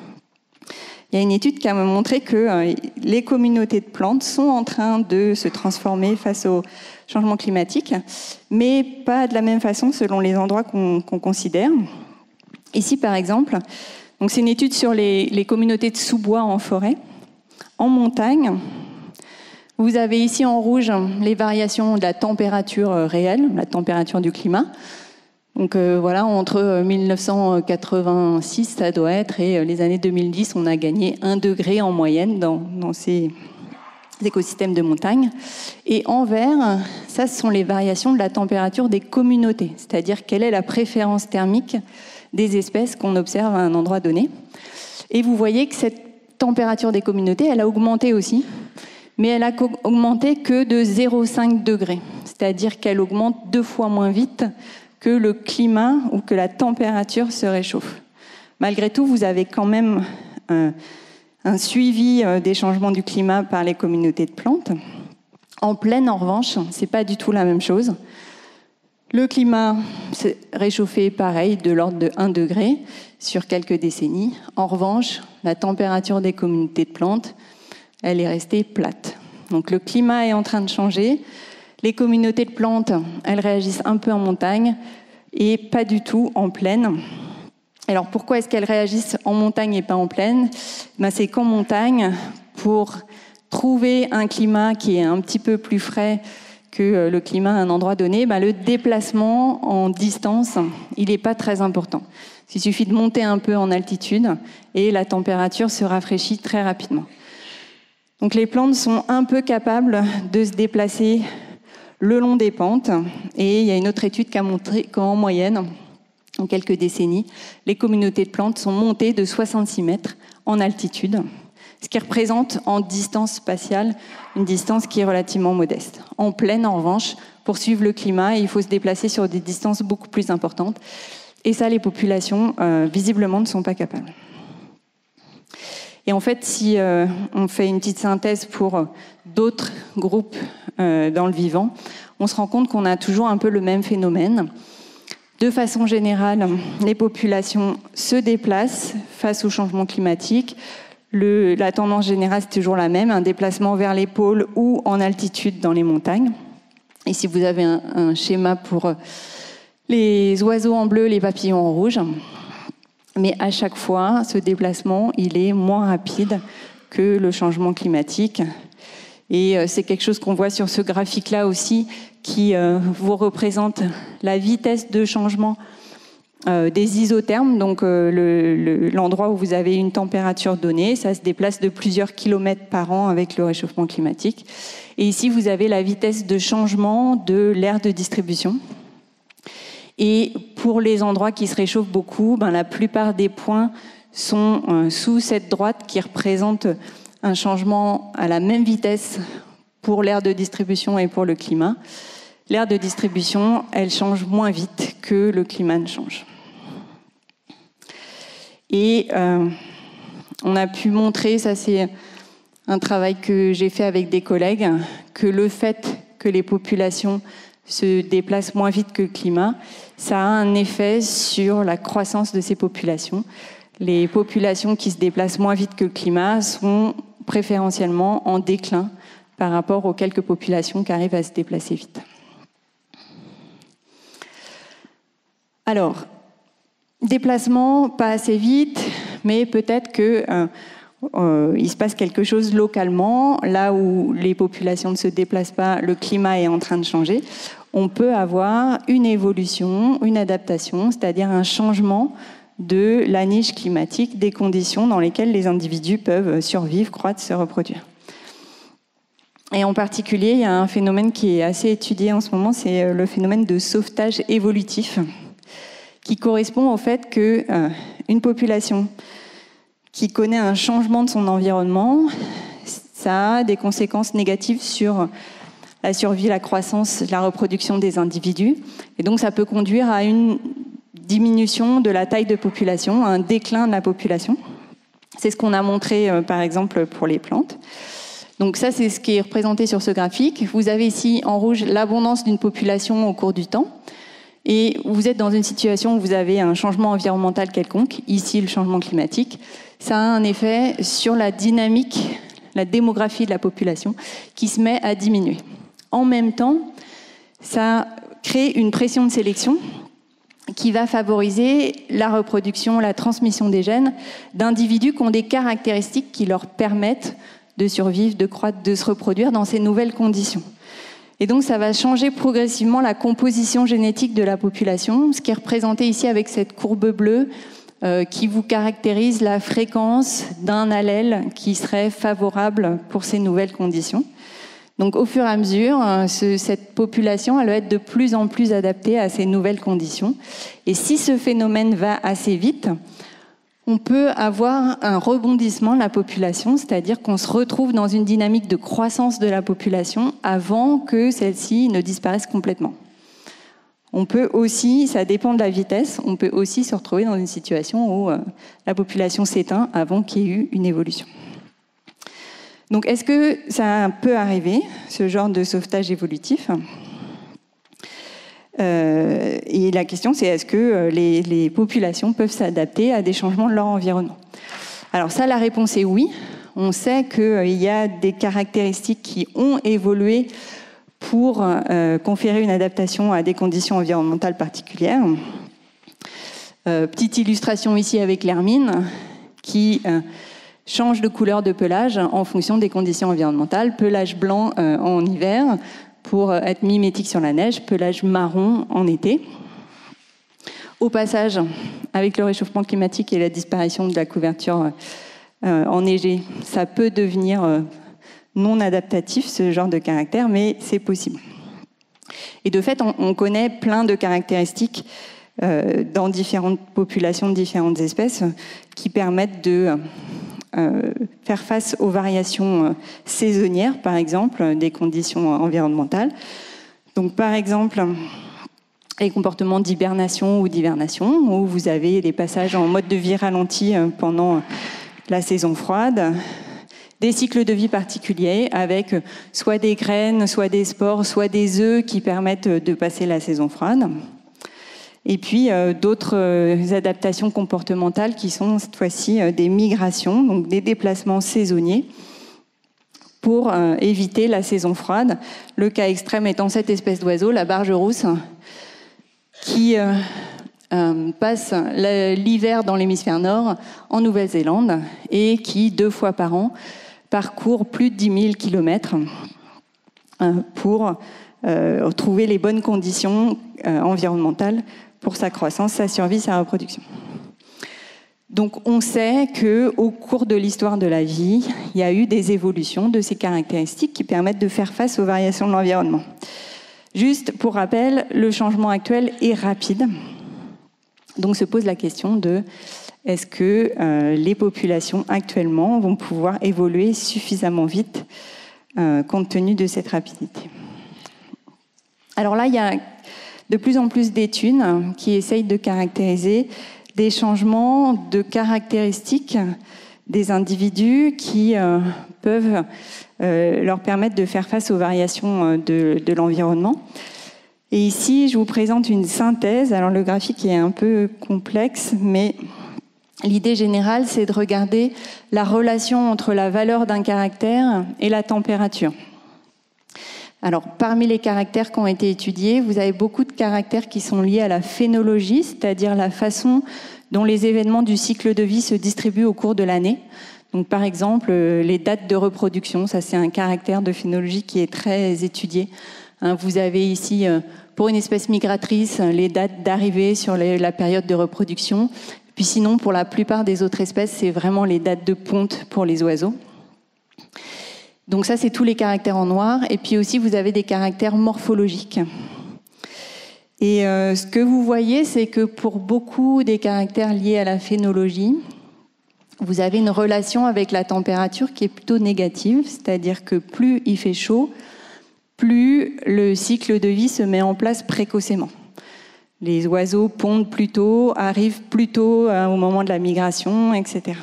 il y a une étude qui a montré que les communautés de plantes sont en train de se transformer face au changement climatique, mais pas de la même façon selon les endroits qu'on, qu'on considère. Ici, par exemple, donc c'est une étude sur les, les communautés de sous-bois en forêt. En montagne, vous avez ici en rouge les variations de la température réelle, la température du climat. Donc euh, voilà, entre mille neuf cent quatre-vingt-six, ça doit être, et les années deux mille dix, on a gagné un degré en moyenne dans, dans ces écosystèmes de montagne. Et en vert, ça, ce sont les variations de la température des communautés, c'est-à-dire quelle est la préférence thermique des espèces qu'on observe à un endroit donné. Et vous voyez que cette température des communautés, elle a augmenté aussi, mais elle a augmenté que de zéro virgule cinq degrés, c'est-à-dire qu'elle augmente deux fois moins vite que le climat ou que la température se réchauffe. Malgré tout, vous avez quand même un, un suivi des changements du climat par les communautés de plantes. En plaine, en revanche, c'est pas du tout la même chose. Le climat s'est réchauffé, pareil, de l'ordre de un degré sur quelques décennies. En revanche, la température des communautés de plantes, elle est restée plate. Donc le climat est en train de changer. Les communautés de plantes, elles réagissent un peu en montagne et pas du tout en plaine. Alors pourquoi est-ce qu'elles réagissent en montagne et pas en plaine ? Ben, c'est qu'en montagne, pour trouver un climat qui est un petit peu plus frais que le climat à un endroit donné, ben, le déplacement en distance, il n'est pas très important. Il suffit de monter un peu en altitude et la température se rafraîchit très rapidement. Donc les plantes sont un peu capables de se déplacer le long des pentes. Et il y a une autre étude qui a montré qu'en moyenne, en quelques décennies, les communautés de plantes sont montées de soixante-six mètres en altitude, ce qui représente en distance spatiale une distance qui est relativement modeste. En plaine, en revanche, pour suivre le climat, il faut se déplacer sur des distances beaucoup plus importantes. Et ça, les populations, euh, visiblement, ne sont pas capables. Et en fait, si euh, on fait une petite synthèse pour d'autres groupes euh, dans le vivant, on se rend compte qu'on a toujours un peu le même phénomène. De façon générale, les populations se déplacent face au changement climatique. Le, la tendance générale, c'est toujours la même, un déplacement vers les pôles ou en altitude dans les montagnes. Ici, vous avez un, un schéma pour les oiseaux en bleu, les papillons en rouge. Mais à chaque fois, ce déplacement, il est moins rapide que le changement climatique. Et c'est quelque chose qu'on voit sur ce graphique-là aussi, qui euh, vous représente la vitesse de changement euh, des isothermes. Donc euh, le, le, l'endroit où vous avez une température donnée, ça se déplace de plusieurs kilomètres par an avec le réchauffement climatique. Et ici, vous avez la vitesse de changement de l'aire de distribution. Et pour les endroits qui se réchauffent beaucoup, ben, la plupart des points sont euh, sous cette droite qui représente un changement à la même vitesse pour l'aire de distribution et pour le climat. L'aire de distribution, elle change moins vite que le climat ne change. Et euh, on a pu montrer, ça c'est un travail que j'ai fait avec des collègues, que le fait que les populations se déplacent moins vite que le climat, ça a un effet sur la croissance de ces populations. Les populations qui se déplacent moins vite que le climat sont préférentiellement en déclin par rapport aux quelques populations qui arrivent à se déplacer vite. Alors, déplacement pas assez vite, mais peut-être que euh, euh, il se passe quelque chose localement, là où les populations ne se déplacent pas, le climat est en train de changer, on peut avoir une évolution, une adaptation, c'est-à-dire un changement de la niche climatique, des conditions dans lesquelles les individus peuvent survivre, croître, se reproduire. Et en particulier, il y a un phénomène qui est assez étudié en ce moment, c'est le phénomène de sauvetage évolutif, qui correspond au fait qu'une euh, population qui connaît un changement de son environnement, ça a des conséquences négatives sur la survie, la croissance, la reproduction des individus. Et donc ça peut conduire à une diminution de la taille de population, à un déclin de la population. C'est ce qu'on a montré euh, par exemple pour les plantes. Donc ça, c'est ce qui est représenté sur ce graphique. Vous avez ici en rouge l'abondance d'une population au cours du temps. Et vous êtes dans une situation où vous avez un changement environnemental quelconque, ici le changement climatique. Ça a un effet sur la dynamique, la démographie de la population qui se met à diminuer. En même temps, ça crée une pression de sélection qui va favoriser la reproduction, la transmission des gènes d'individus qui ont des caractéristiques qui leur permettent de survivre, de croître, de se reproduire dans ces nouvelles conditions. Et donc ça va changer progressivement la composition génétique de la population, ce qui est représenté ici avec cette courbe bleue euh, qui vous caractérise la fréquence d'un allèle qui serait favorable pour ces nouvelles conditions. Donc au fur et à mesure, ce, cette population elle va être de plus en plus adaptée à ces nouvelles conditions. Et si ce phénomène va assez vite, on peut avoir un rebondissement de la population, c'est-à-dire qu'on se retrouve dans une dynamique de croissance de la population avant que celle-ci ne disparaisse complètement. On peut aussi, ça dépend de la vitesse, on peut aussi se retrouver dans une situation où euh, la population s'éteint avant qu'il y ait eu une évolution. Donc, est-ce que ça peut arriver, ce genre de sauvetage évolutif ? Euh, et la question, c'est est-ce que les, les populations peuvent s'adapter à des changements de leur environnement ? Alors ça, la réponse est oui. On sait qu'il euh, y a des caractéristiques qui ont évolué pour euh, conférer une adaptation à des conditions environnementales particulières. Euh, petite illustration ici avec l'hermine, qui euh, change de couleur de pelage en fonction des conditions environnementales. Pelage blanc euh, en hiver, pour être mimétique sur la neige, pelage marron en été. Au passage, avec le réchauffement climatique et la disparition de la couverture euh, enneigée, ça peut devenir euh, non adaptatif, ce genre de caractère, mais c'est possible. Et de fait, on, on connaît plein de caractéristiques euh, dans différentes populations de différentes espèces qui permettent de Euh, faire face aux variations euh, saisonnières, par exemple, des conditions environnementales. Donc, par exemple, les comportements d'hibernation ou d'hivernation, où vous avez des passages en mode de vie ralenti euh, pendant la saison froide, des cycles de vie particuliers avec soit des graines, soit des spores, soit des œufs qui permettent de passer la saison froide. Et puis euh, d'autres euh, adaptations comportementales qui sont cette fois-ci euh, des migrations, donc des déplacements saisonniers pour euh, éviter la saison froide. Le cas extrême étant cette espèce d'oiseau, la barge rousse, qui euh, euh, passe l'hiver dans l'hémisphère nord en Nouvelle-Zélande et qui, deux fois par an, parcourt plus de dix mille kilomètres euh, pour euh, trouver les bonnes conditions euh, environnementales pour sa croissance, sa survie, sa reproduction. Donc on sait qu'au cours de l'histoire de la vie, il y a eu des évolutions de ces caractéristiques qui permettent de faire face aux variations de l'environnement. Juste pour rappel, le changement actuel est rapide. Donc se pose la question de est-ce que euh, les populations actuellement vont pouvoir évoluer suffisamment vite euh, compte tenu de cette rapidité. Alors là, il y a de plus en plus d'études qui essayent de caractériser des changements de caractéristiques des individus qui euh, peuvent euh, leur permettre de faire face aux variations de, de l'environnement. Et ici, je vous présente une synthèse. Alors le graphique est un peu complexe, mais l'idée générale, c'est de regarder la relation entre la valeur d'un caractère et la température. Alors, parmi les caractères qui ont été étudiés, vous avez beaucoup de caractères qui sont liés à la phénologie, c'est-à-dire la façon dont les événements du cycle de vie se distribuent au cours de l'année. Donc, par exemple, les dates de reproduction, ça c'est un caractère de phénologie qui est très étudié. Hein, vous avez ici, pour une espèce migratrice, les dates d'arrivée sur les, la période de reproduction. Puis sinon, pour la plupart des autres espèces, c'est vraiment les dates de ponte pour les oiseaux. Donc ça, c'est tous les caractères en noir. Et puis aussi, vous avez des caractères morphologiques. Et euh, ce que vous voyez, c'est que pour beaucoup des caractères liés à la phénologie, vous avez une relation avec la température qui est plutôt négative, c'est-à-dire que plus il fait chaud, plus le cycle de vie se met en place précocement. Les oiseaux pondent plus tôt, arrivent plus tôt au moment de la migration, et cetera.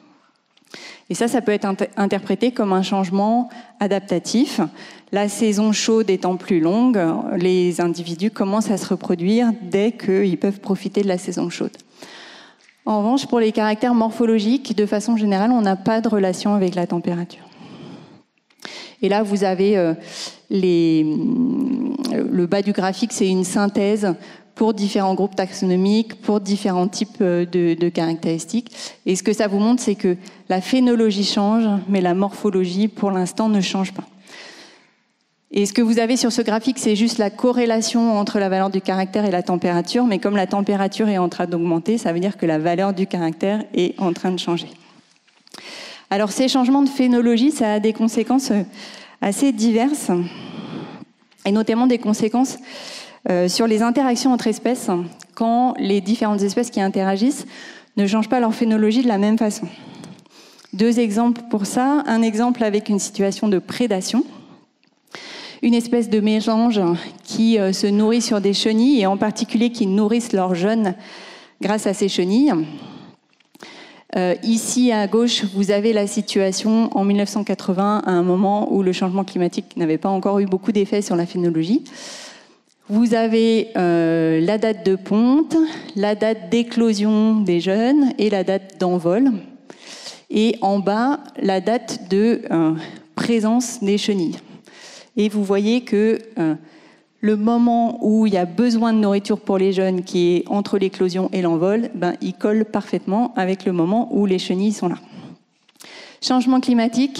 Et ça, ça peut être inter- interprété comme un changement adaptatif. La saison chaude étant plus longue, les individus commencent à se reproduire dès qu'ils peuvent profiter de la saison chaude. En revanche, pour les caractères morphologiques, de façon générale, on n'a pas de relation avec la température. Et là, vous avez euh, les, le bas du graphique, c'est une synthèse pour différents groupes taxonomiques, pour différents types de, de caractéristiques. Et ce que ça vous montre, c'est que la phénologie change, mais la morphologie, pour l'instant, ne change pas. Et ce que vous avez sur ce graphique, c'est juste la corrélation entre la valeur du caractère et la température, mais comme la température est en train d'augmenter, ça veut dire que la valeur du caractère est en train de changer. Alors ces changements de phénologie, ça a des conséquences assez diverses, et notamment des conséquences euh, sur les interactions entre espèces, quand les différentes espèces qui interagissent ne changent pas leur phénologie de la même façon. Deux exemples pour ça. Un exemple avec une situation de prédation. Une espèce de mésange qui euh, se nourrit sur des chenilles, et en particulier qui nourrissent leurs jeunes grâce à ces chenilles. Euh, ici, à gauche, vous avez la situation en mille neuf cent quatre-vingts, à un moment où le changement climatique n'avait pas encore eu beaucoup d'effets sur la phénologie. Vous avez euh, la date de ponte, la date d'éclosion des jeunes et la date d'envol. Et en bas, la date de euh, présence des chenilles. Et vous voyez que euh, le moment où il y a besoin de nourriture pour les jeunes, qui est entre l'éclosion et l'envol, ben, il colle parfaitement avec le moment où les chenilles sont là. Changement climatique,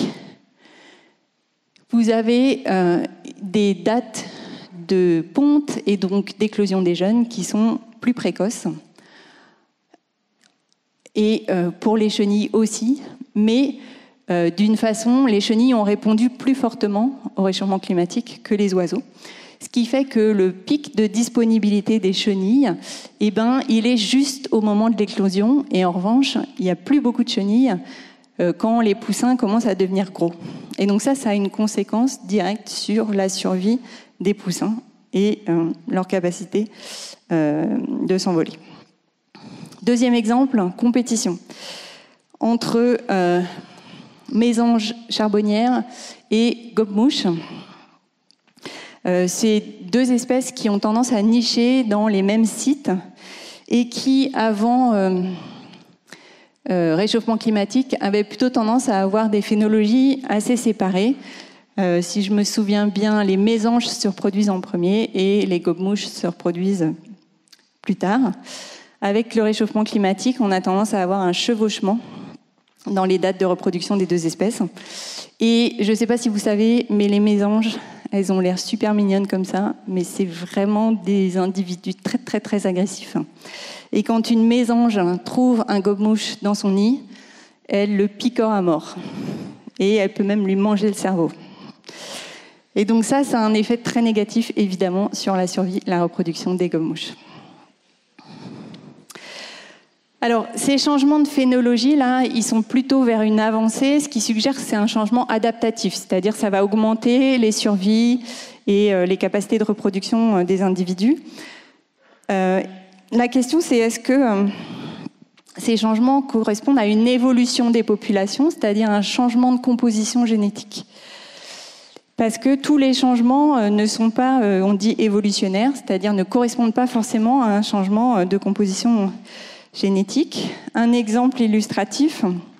vous avez euh, des dates de ponte et donc d'éclosion des jeunes qui sont plus précoces. Et euh, pour les chenilles aussi, mais euh, d'une façon, les chenilles ont répondu plus fortement au réchauffement climatique que les oiseaux. Ce qui fait que le pic de disponibilité des chenilles, eh ben, il est juste au moment de l'éclosion. Et en revanche, il n'y a plus beaucoup de chenilles euh, quand les poussins commencent à devenir gros. Et donc ça, ça a une conséquence directe sur la survie des poussins et euh, leur capacité euh, de s'envoler. Deuxième exemple, compétition entre euh, mésanges charbonnières et gobe-mouches. Euh, c'est deux espèces qui ont tendance à nicher dans les mêmes sites et qui, avant euh, euh, réchauffement climatique, avaient plutôt tendance à avoir des phénologies assez séparées. Euh, si je me souviens bien, les mésanges se reproduisent en premier et les gobe-mouches se reproduisent plus tard. Avec le réchauffement climatique, on a tendance à avoir un chevauchement dans les dates de reproduction des deux espèces. Et je ne sais pas si vous savez, mais les mésanges, elles ont l'air super mignonnes comme ça, mais c'est vraiment des individus très très très agressifs. Et quand une mésange trouve un gobe-mouche dans son nid, elle le picore à mort. Et elle peut même lui manger le cerveau. Et donc ça, ça a un effet très négatif, évidemment, sur la survie, la reproduction des gobe-mouches. Alors, ces changements de phénologie, là, ils sont plutôt vers une avancée, ce qui suggère que c'est un changement adaptatif, c'est-à-dire que ça va augmenter les survies et euh, les capacités de reproduction euh, des individus. Euh, la question, c'est est-ce que euh, ces changements correspondent à une évolution des populations, c'est-à-dire un changement de composition génétique ? Parce que tous les changements euh, ne sont pas, euh, on dit, évolutionnaires, c'est-à-dire ne correspondent pas forcément à un changement euh, de composition génétique. Un exemple illustratif,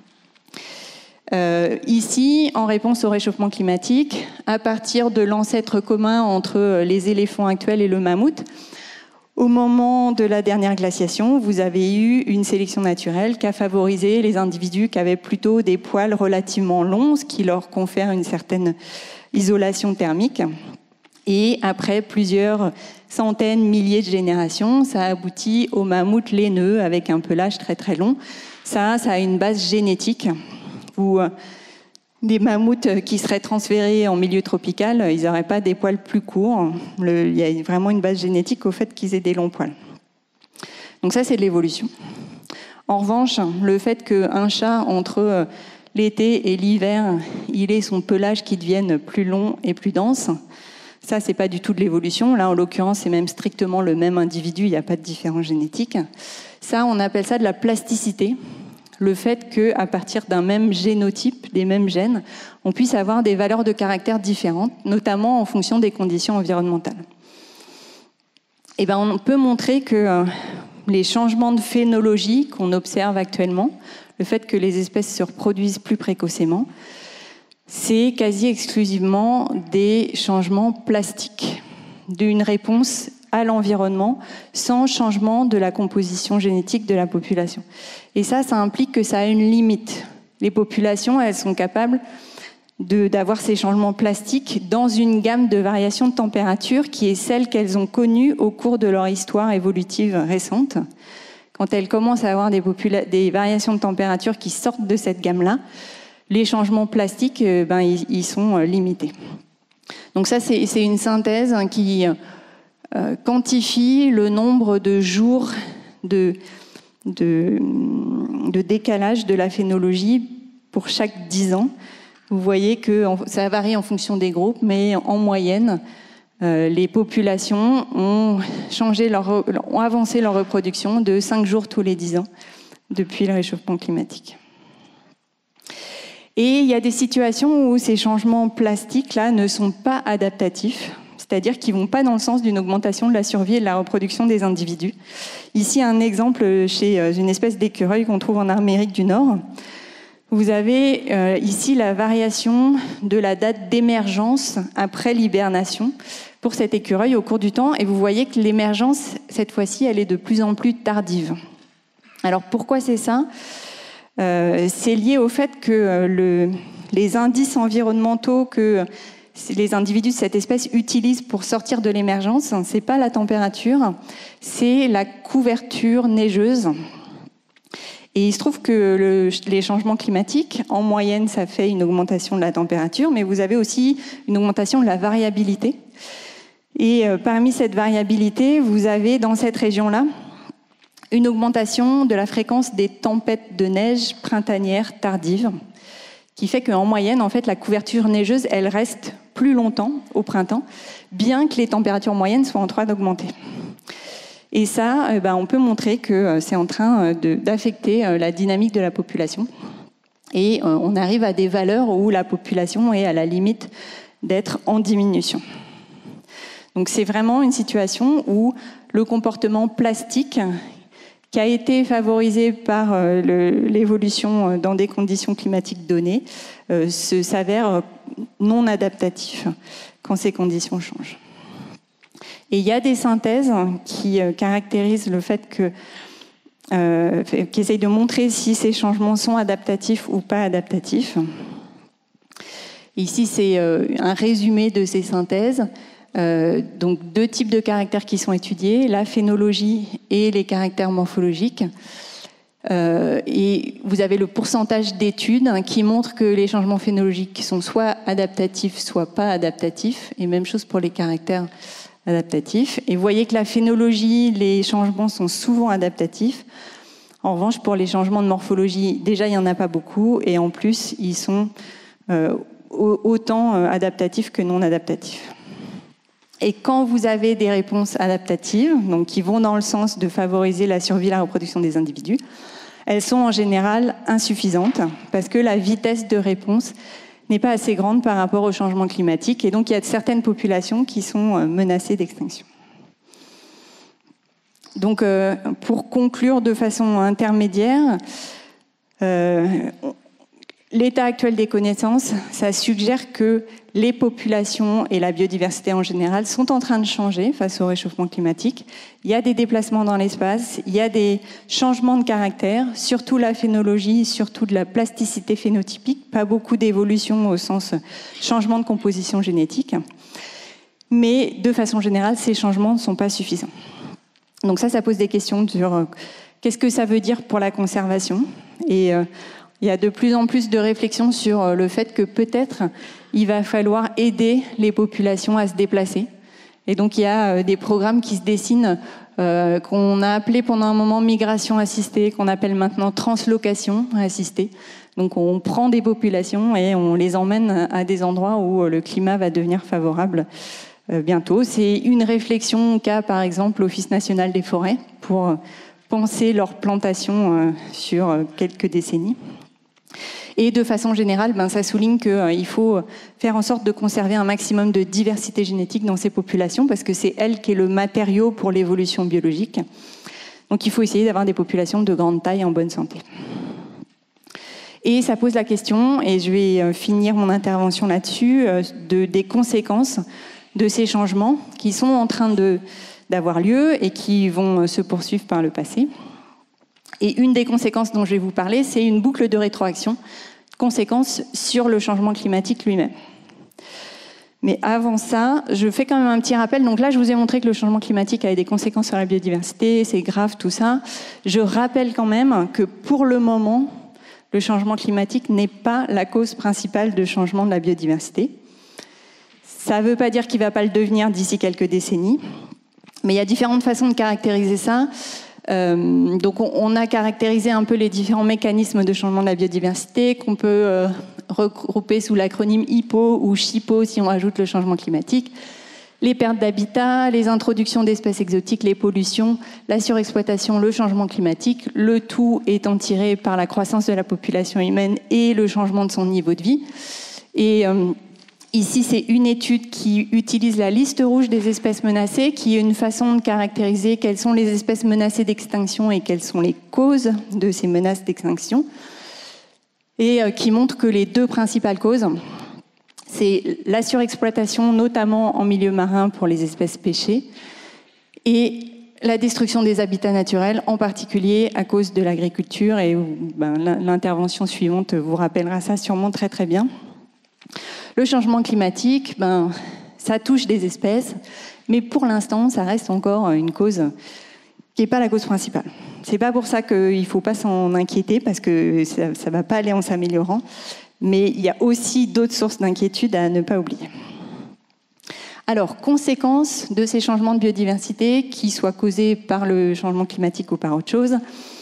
euh, ici, en réponse au réchauffement climatique, à partir de l'ancêtre commun entre les éléphants actuels et le mammouth, Au moment de la dernière glaciation, vous avez eu une sélection naturelle qui a favorisé les individus qui avaient plutôt des poils relativement longs, ce qui leur confère une certaine isolation thermique. Et après plusieurs centaines, milliers de générations, ça aboutit aux mammouths laineux avec un pelage très très long. Ça, ça a une base génétique où des mammouths qui seraient transférés en milieu tropical, ils n'auraient pas des poils plus courts. Le, il y a vraiment une base génétique au fait qu'ils aient des longs poils. Donc ça, c'est de l'évolution. En revanche, le fait qu'un chat, entre l'été et l'hiver, il ait son pelage qui devienne plus long et plus dense, ça, c'est pas du tout de l'évolution. Là, en l'occurrence, c'est même strictement le même individu, il n'y a pas de différence génétique. Ça, on appelle ça de la plasticité. Le fait qu'à partir d'un même génotype, des mêmes gènes, on puisse avoir des valeurs de caractère différentes, notamment en fonction des conditions environnementales. Et ben, on peut montrer que euh, les changements de phénologie qu'on observe actuellement, le fait que les espèces se reproduisent plus précocement, c'est quasi exclusivement des changements plastiques, d'une réponse à l'environnement sans changement de la composition génétique de la population. Et ça, ça implique que ça a une limite. Les populations, elles sont capables de, d'avoir ces changements plastiques dans une gamme de variations de température qui est celle qu'elles ont connue au cours de leur histoire évolutive récente. Quand elles commencent à avoir des, popula- des variations de température qui sortent de cette gamme-là, les changements plastiques, ben, ils, ils sont limités. Donc ça, c'est, c'est une synthèse qui euh, quantifie le nombre de jours de, de, de décalage de la phénologie pour chaque dix ans. Vous voyez que ça varie en fonction des groupes, mais en moyenne, euh, les populations ont, changé leur, ont avancé leur reproduction de cinq jours tous les dix ans depuis le réchauffement climatique. Et il y a des situations où ces changements plastiques-là ne sont pas adaptatifs, c'est-à-dire qu'ils ne vont pas dans le sens d'une augmentation de la survie et de la reproduction des individus. Ici, un exemple chez une espèce d'écureuil qu'on trouve en Amérique du Nord. Vous avez euh, ici la variation de la date d'émergence après l'hibernation pour cet écureuil au cours du temps, et vous voyez que l'émergence, cette fois-ci, elle est de plus en plus tardive. Alors pourquoi c'est ça ? Euh, c'est lié au fait que euh, le, les indices environnementaux que les individus de cette espèce utilisent pour sortir de l'émergence, c'est pas la température, c'est la couverture neigeuse. Et il se trouve que le, les changements climatiques, en moyenne, ça fait une augmentation de la température, mais vous avez aussi une augmentation de la variabilité. Et euh, parmi cette variabilité, vous avez dans cette région-là une augmentation de la fréquence des tempêtes de neige printanières tardives, qui fait qu'en moyenne, en fait, la couverture neigeuse, elle reste plus longtemps au printemps, bien que les températures moyennes soient en train d'augmenter. Et ça, eh ben, on peut montrer que c'est en train de, d'affecter la dynamique de la population. Et on arrive à des valeurs où la population est à la limite d'être en diminution. Donc c'est vraiment une situation où le comportement plastique qui a été favorisé par euh, le, l'évolution dans des conditions climatiques données, euh, se, s'avère non adaptatif quand ces conditions changent. Et il y a des synthèses qui euh, caractérisent le fait que, euh, qui essayent de montrer si ces changements sont adaptatifs ou pas adaptatifs. Ici, c'est euh, un résumé de ces synthèses. Euh, donc deux types de caractères qui sont étudiés, la phénologie et les caractères morphologiques. Euh, et vous avez le pourcentage d'études hein, qui montrent que les changements phénologiques sont soit adaptatifs, soit pas adaptatifs, et même chose pour les caractères adaptatifs. Et vous voyez que la phénologie, les changements sont souvent adaptatifs. En revanche, pour les changements de morphologie, déjà il n'y en a pas beaucoup, et en plus, ils sont euh, autant adaptatifs que non adaptatifs. Et quand vous avez des réponses adaptatives, donc qui vont dans le sens de favoriser la survie et la reproduction des individus, elles sont en général insuffisantes parce que la vitesse de réponse n'est pas assez grande par rapport au changement climatique. Et donc, il y a certaines populations qui sont menacées d'extinction. Donc, euh, pour conclure de façon intermédiaire, euh, l'état actuel des connaissances, ça suggère que les populations et la biodiversité en général sont en train de changer face au réchauffement climatique. Il y a des déplacements dans l'espace, il y a des changements de caractère, surtout la phénologie, surtout de la plasticité phénotypique, pas beaucoup d'évolution au sens changement de composition génétique. Mais de façon générale, ces changements ne sont pas suffisants. Donc ça, ça pose des questions sur euh, qu'est-ce que ça veut dire pour la conservation. Et euh, il y a de plus en plus de réflexions sur euh, le fait que peut-être il va falloir aider les populations à se déplacer. Et donc il y a euh, des programmes qui se dessinent, euh, qu'on a appelé pendant un moment migration assistée, qu'on appelle maintenant translocation assistée. Donc on prend des populations et on les emmène à des endroits où le climat va devenir favorable bientôt. C'est une réflexion qu'a par exemple l'Office national des forêts pour penser leur plantation sur quelques décennies. Et de façon générale, ben, ça souligne qu'il faut faire en sorte de conserver un maximum de diversité génétique dans ces populations parce que c'est elle qui est le matériau pour l'évolution biologique. Donc il faut essayer d'avoir des populations de grande taille en bonne santé. Et ça pose la question, et je vais finir mon intervention là-dessus, de, des conséquences de ces changements qui sont en train de, d'avoir lieu et qui vont se poursuivre par le passé. Et une des conséquences dont je vais vous parler, c'est une boucle de rétroaction, conséquences sur le changement climatique lui-même. Mais avant ça, je fais quand même un petit rappel. Donc là, je vous ai montré que le changement climatique avait des conséquences sur la biodiversité, c'est grave, tout ça. Je rappelle quand même que pour le moment, le changement climatique n'est pas la cause principale de changement de la biodiversité. Ça ne veut pas dire qu'il ne va pas le devenir d'ici quelques décennies, mais il y a différentes façons de caractériser ça. Euh, donc on, on a caractérisé un peu les différents mécanismes de changement de la biodiversité qu'on peut euh, regrouper sous l'acronyme HIPPO ou CHIPO si on ajoute le changement climatique. Les pertes d'habitat, les introductions d'espèces exotiques, les pollutions, la surexploitation, le changement climatique, le tout étant tiré par la croissance de la population humaine et le changement de son niveau de vie. Et euh, ici, c'est une étude qui utilise la liste rouge des espèces menacées, qui est une façon de caractériser quelles sont les espèces menacées d'extinction et quelles sont les causes de ces menaces d'extinction, et euh, qui montre que les deux principales causes, c'est la surexploitation, notamment en milieu marin pour les espèces pêchées, et la destruction des habitats naturels, en particulier à cause de l'agriculture, et ben, l'intervention suivante vous rappellera ça sûrement très très bien. Le changement climatique, ben, ça touche des espèces, mais pour l'instant, ça reste encore une cause qui n'est pas la cause principale. C'est pas pour ça qu'il ne faut pas s'en inquiéter, parce que ça ne va pas aller en s'améliorant, mais il y a aussi d'autres sources d'inquiétude à ne pas oublier. Alors, conséquences de ces changements de biodiversité, qu'ils soient causés par le changement climatique ou par autre chose,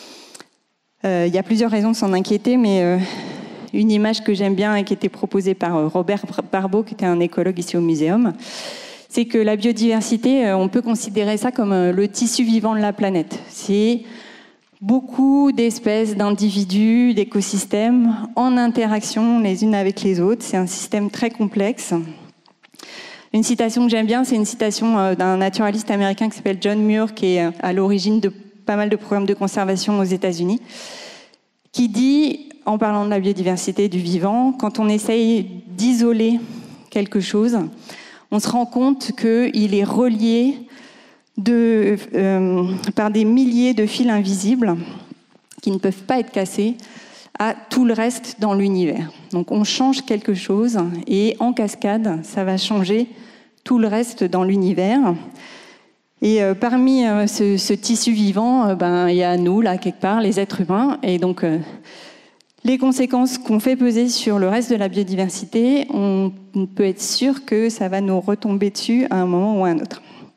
euh, il y a plusieurs raisons de s'en inquiéter, mais... Euh, une image que j'aime bien et qui était proposée par Robert Barbeau, qui était un écologue ici au Muséum, c'est que la biodiversité, on peut considérer ça comme le tissu vivant de la planète. C'est beaucoup d'espèces, d'individus, d'écosystèmes en interaction les unes avec les autres. C'est un système très complexe. Une citation que j'aime bien, c'est une citation d'un naturaliste américain qui s'appelle John Muir, qui est à l'origine de pas mal de programmes de conservation aux États-Unis, qui dit, en parlant de la biodiversité du vivant, quand on essaye d'isoler quelque chose, on se rend compte qu'il est relié de, euh, par des milliers de fils invisibles qui ne peuvent pas être cassés à tout le reste dans l'univers. Donc on change quelque chose et en cascade, ça va changer tout le reste dans l'univers. Et euh, parmi euh, ce, ce tissu vivant, euh, ben, il y a nous, là, quelque part, les êtres humains. Et donc, euh, les conséquences qu'on fait peser sur le reste de la biodiversité, on peut être sûr que ça va nous retomber dessus à un moment ou à un autre.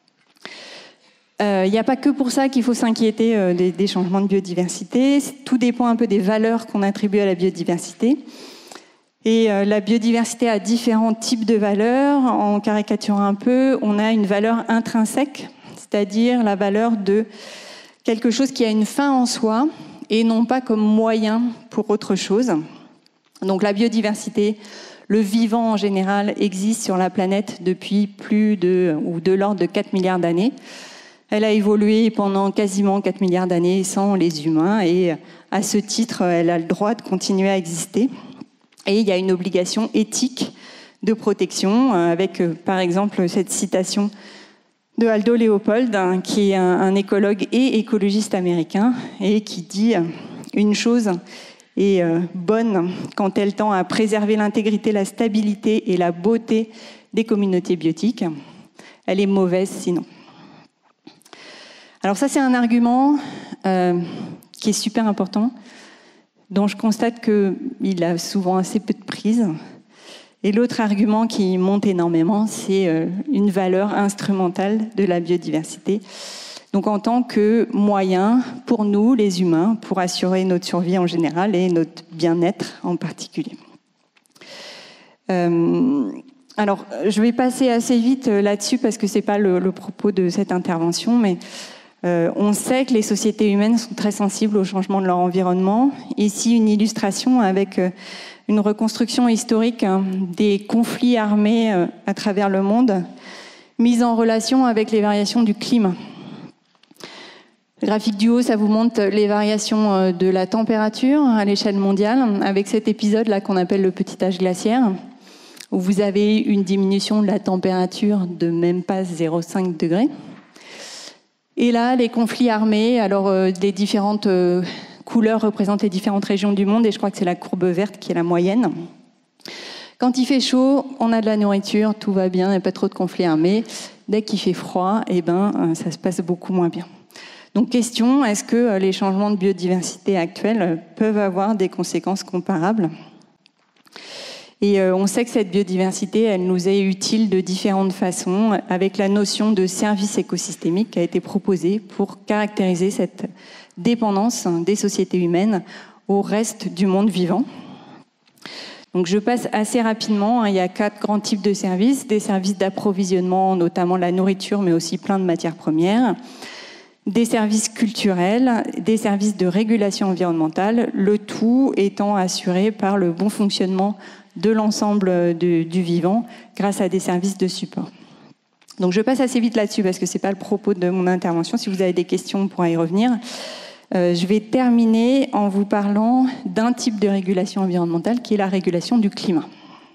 Il euh, n'y a pas que pour ça qu'il faut s'inquiéter euh, des, des changements de biodiversité. Tout dépend un peu des valeurs qu'on attribue à la biodiversité. Et euh, la biodiversité a différents types de valeurs. En caricaturant un peu, on a une valeur intrinsèque, c'est-à-dire la valeur de quelque chose qui a une fin en soi et non pas comme moyen pour autre chose. Donc la biodiversité, le vivant en général, existe sur la planète depuis plus de, ou de l'ordre de quatre milliards d'années. Elle a évolué pendant quasiment quatre milliards d'années sans les humains et à ce titre, elle a le droit de continuer à exister. Et il y a une obligation éthique de protection, avec par exemple cette citation de Aldo Leopold, qui est un, un écologue et écologiste américain, et qui dit « Une chose est bonne quand elle tend à préserver l'intégrité, la stabilité et la beauté des communautés biotiques. Elle est mauvaise sinon. » Alors ça, c'est un argument euh, qui est super important, dont je constate qu'il a souvent assez peu de prise. Et l'autre argument qui monte énormément, c'est euh, une valeur instrumentale de la biodiversité. Donc en tant que moyen pour nous, les humains, pour assurer notre survie en général et notre bien-être en particulier. Euh, alors, je vais passer assez vite là-dessus parce que ce n'est pas le, le propos de cette intervention, mais euh, on sait que les sociétés humaines sont très sensibles au changement de leur environnement. Ici, une illustration avec euh, une reconstruction historique hein, des conflits armés euh, à travers le monde, mise en relation avec les variations du climat. Le graphique du haut, ça vous montre les variations de la température à l'échelle mondiale, avec cet épisode-là qu'on appelle le petit âge glaciaire, où vous avez une diminution de la température de même pas zéro virgule cinq degrés. Et là, les conflits armés, alors euh, les différentes euh, couleurs représentent les différentes régions du monde, et je crois que c'est la courbe verte qui est la moyenne. Quand il fait chaud, on a de la nourriture, tout va bien, il n'y a pas trop de conflits armés. Dès qu'il fait froid, eh ben, ça se passe beaucoup moins bien. Donc question, est-ce que les changements de biodiversité actuels peuvent avoir des conséquences comparables ? Et euh, on sait que cette biodiversité, elle nous est utile de différentes façons, avec la notion de service écosystémique qui a été proposée pour caractériser cette dépendance des sociétés humaines au reste du monde vivant. Donc je passe assez rapidement, il y a quatre grands types de services, des services d'approvisionnement, notamment la nourriture, mais aussi plein de matières premières, des services culturels, des services de régulation environnementale, le tout étant assuré par le bon fonctionnement de l'ensemble de, du vivant grâce à des services de support. Donc je passe assez vite là-dessus parce que ce n'est pas le propos de mon intervention. Si vous avez des questions, on pourra y revenir. Euh, je vais terminer en vous parlant d'un type de régulation environnementale qui est la régulation du climat.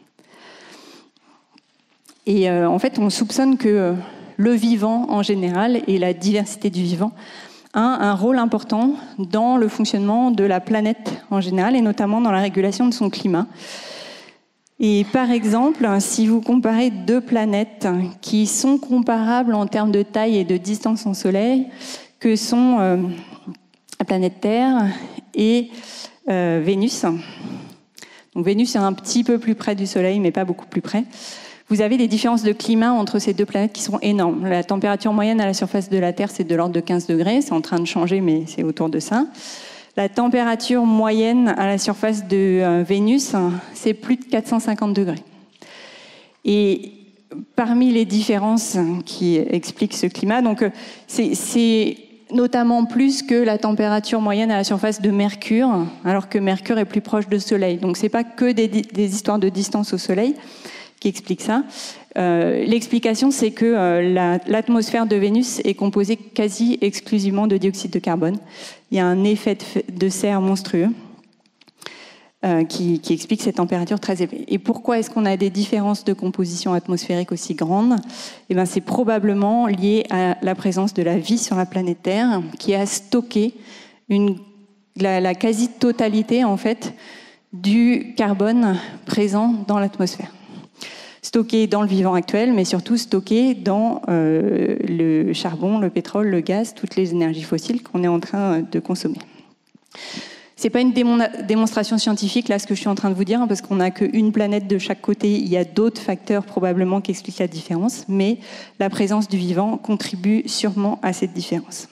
Et euh, en fait, on soupçonne que euh, le vivant en général et la diversité du vivant a un rôle important dans le fonctionnement de la planète en général et notamment dans la régulation de son climat. Et par exemple, si vous comparez deux planètes qui sont comparables en termes de taille et de distance au Soleil, que sont euh, la planète Terre et euh, Vénus. Donc Vénus est un petit peu plus près du Soleil, mais pas beaucoup plus près. Vous avez des différences de climat entre ces deux planètes qui sont énormes. La température moyenne à la surface de la Terre, c'est de l'ordre de quinze degrés. C'est en train de changer, mais c'est autour de ça. La température moyenne à la surface de euh, Vénus, c'est plus de quatre cent cinquante degrés. Et parmi les différences qui expliquent ce climat, donc c'est, c'est notamment plus que la température moyenne à la surface de Mercure, alors que Mercure est plus proche du Soleil. Donc c'est pas que des, des histoires de distance au Soleil qui expliquent ça. Euh, l'explication, c'est que euh, la, l'atmosphère de Vénus est composée quasi exclusivement de dioxyde de carbone. Il y a un effet de, de serre monstrueux euh, qui, qui explique cette température très élevée. Et pourquoi est-ce qu'on a des différences de composition atmosphérique aussi grandes ? Eh ben, c'est probablement lié à la présence de la vie sur la planète Terre, qui a stocké une, la, la quasi-totalité en fait, du carbone présent dans l'atmosphère. Stocké dans le vivant actuel, mais surtout stocké dans euh, le charbon, le pétrole, le gaz, toutes les énergies fossiles qu'on est en train de consommer. Ce n'est pas une démon- démonstration scientifique, là, ce que je suis en train de vous dire, hein, parce qu'on n'a qu'une planète de chaque côté. Il y a d'autres facteurs probablement qui expliquent la différence, mais la présence du vivant contribue sûrement à cette différence.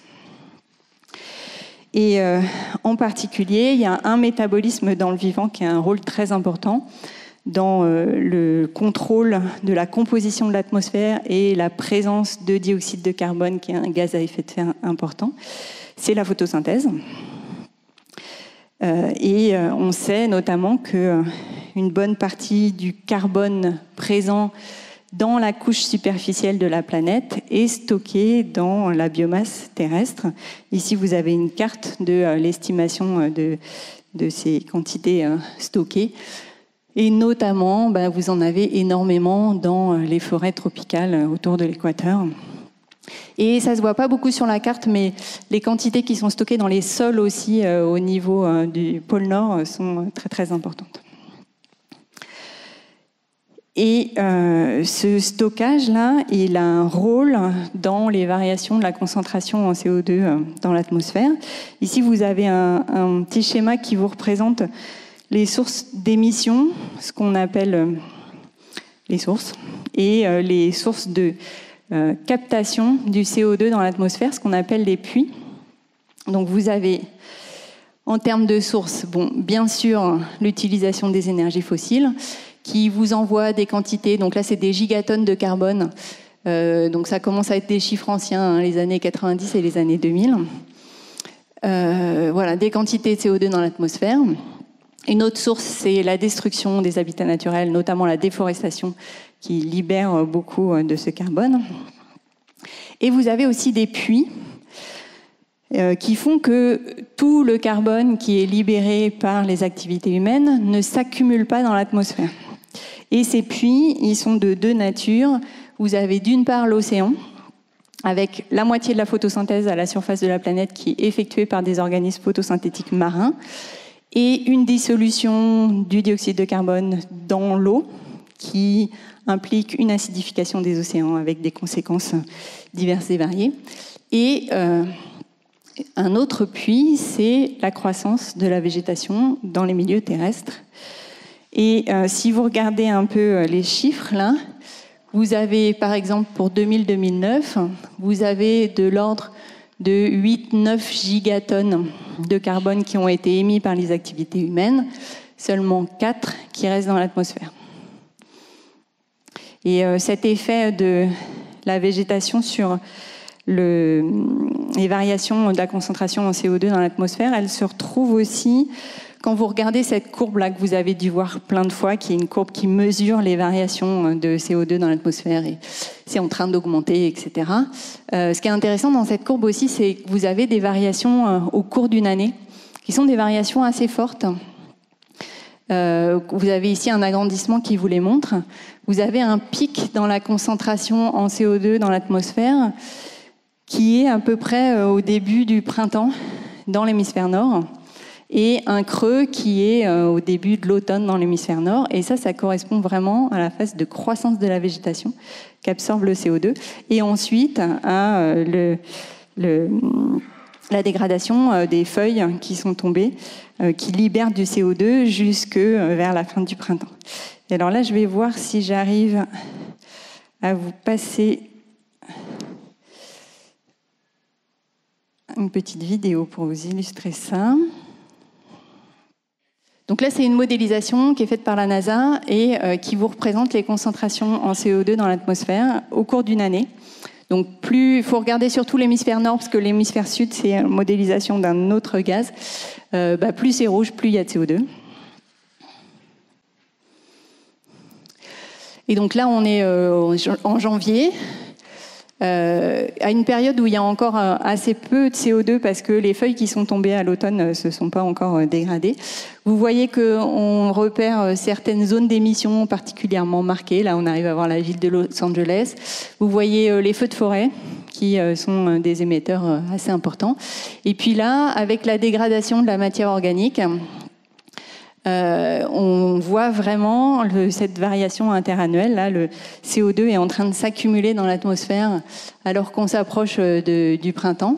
Et euh, en particulier, il y a un métabolisme dans le vivant qui a un rôle très important dans euh, le contrôle de la composition de l'atmosphère et la présence de dioxyde de carbone, qui est un gaz à effet de serre important. C'est la photosynthèse. Euh, et euh, on sait notamment qu'une euh, bonne partie du carbone présent dans la couche superficielle de la planète est stocké dans la biomasse terrestre. Ici, vous avez une carte de euh, l'estimation de, de ces quantités euh, stockées. Et notamment, bah, vous en avez énormément dans les forêts tropicales autour de l'équateur. Et ça ne se voit pas beaucoup sur la carte, mais les quantités qui sont stockées dans les sols aussi euh, au niveau euh, du pôle Nord sont très très importantes. Et euh, ce stockage-là, il a un rôle dans les variations de la concentration en C O deux dans l'atmosphère. Ici, vous avez un, un petit schéma qui vous représente les sources d'émissions, ce qu'on appelle euh, les sources, et euh, les sources de euh, captation du C O deux dans l'atmosphère, ce qu'on appelle les puits. Donc vous avez, en termes de sources, bon, bien sûr, l'utilisation des énergies fossiles, qui vous envoie des quantités, donc là c'est des gigatonnes de carbone, euh, donc ça commence à être des chiffres anciens, hein, les années quatre-vingt-dix et les années deux mille. Euh, voilà, des quantités de C O deux dans l'atmosphère. Une autre source, c'est la destruction des habitats naturels, notamment la déforestation, qui libère beaucoup de ce carbone. Et vous avez aussi des puits euh, qui font que tout le carbone qui est libéré par les activités humaines ne s'accumule pas dans l'atmosphère. Et ces puits, ils sont de deux natures. Vous avez d'une part l'océan, avec la moitié de la photosynthèse à la surface de la planète qui est effectuée par des organismes photosynthétiques marins, et une dissolution du dioxyde de carbone dans l'eau qui implique une acidification des océans avec des conséquences diverses et variées. Et euh, un autre puits, c'est la croissance de la végétation dans les milieux terrestres. Et euh, si vous regardez un peu les chiffres, là, vous avez, par exemple, pour deux mille à deux mille neuf, vous avez de l'ordre de huit à neuf gigatonnes de carbone qui ont été émis par les activités humaines, seulement quatre qui restent dans l'atmosphère. Et euh, cet effet de la végétation sur le, les variations de la concentration en C O deux dans l'atmosphère, elle se retrouve aussi quand vous regardez cette courbe-là que vous avez dû voir plein de fois, qui est une courbe qui mesure les variations de C O deux dans l'atmosphère, et c'est en train d'augmenter, et cetera. Euh, ce qui est intéressant dans cette courbe aussi, c'est que vous avez des variations euh, au cours d'une année, qui sont des variations assez fortes. Euh, vous avez ici un agrandissement qui vous les montre. Vous avez un pic dans la concentration en C O deux dans l'atmosphère, qui est à peu près euh, au début du printemps dans l'hémisphère nord, et un creux qui est euh, au début de l'automne dans l'hémisphère nord. Et ça, ça correspond vraiment à la phase de croissance de la végétation qu'absorbe le C O deux. Et ensuite, à euh, le, le, la dégradation euh, des feuilles qui sont tombées, euh, qui libèrent du C O deux jusque vers la fin du printemps. Et alors là, je vais voir si j'arrive à vous passer une petite vidéo pour vous illustrer ça. Donc là, c'est une modélisation qui est faite par la NASA et euh, qui vous représente les concentrations en C O deux dans l'atmosphère au cours d'une année. Donc plus, il faut regarder surtout l'hémisphère nord, parce que l'hémisphère sud, c'est une modélisation d'un autre gaz. Euh, bah, plus c'est rouge, plus il y a de C O deux. Et donc là, on est euh, en janvier. Euh, à une période où il y a encore euh, assez peu de C O deux parce que les feuilles qui sont tombées à l'automne ne se sont pas encore euh, dégradées. Vous voyez qu'on repère euh, certaines zones d'émission particulièrement marquées. Là, on arrive à voir la ville de Los Angeles. Vous voyez euh, les feux de forêt qui euh, sont euh, des émetteurs euh, assez importants. Et puis là, avec la dégradation de la matière organique, Euh, on voit vraiment le, cette variation interannuelle. Là, le C O deux est en train de s'accumuler dans l'atmosphère alors qu'on s'approche de, du printemps.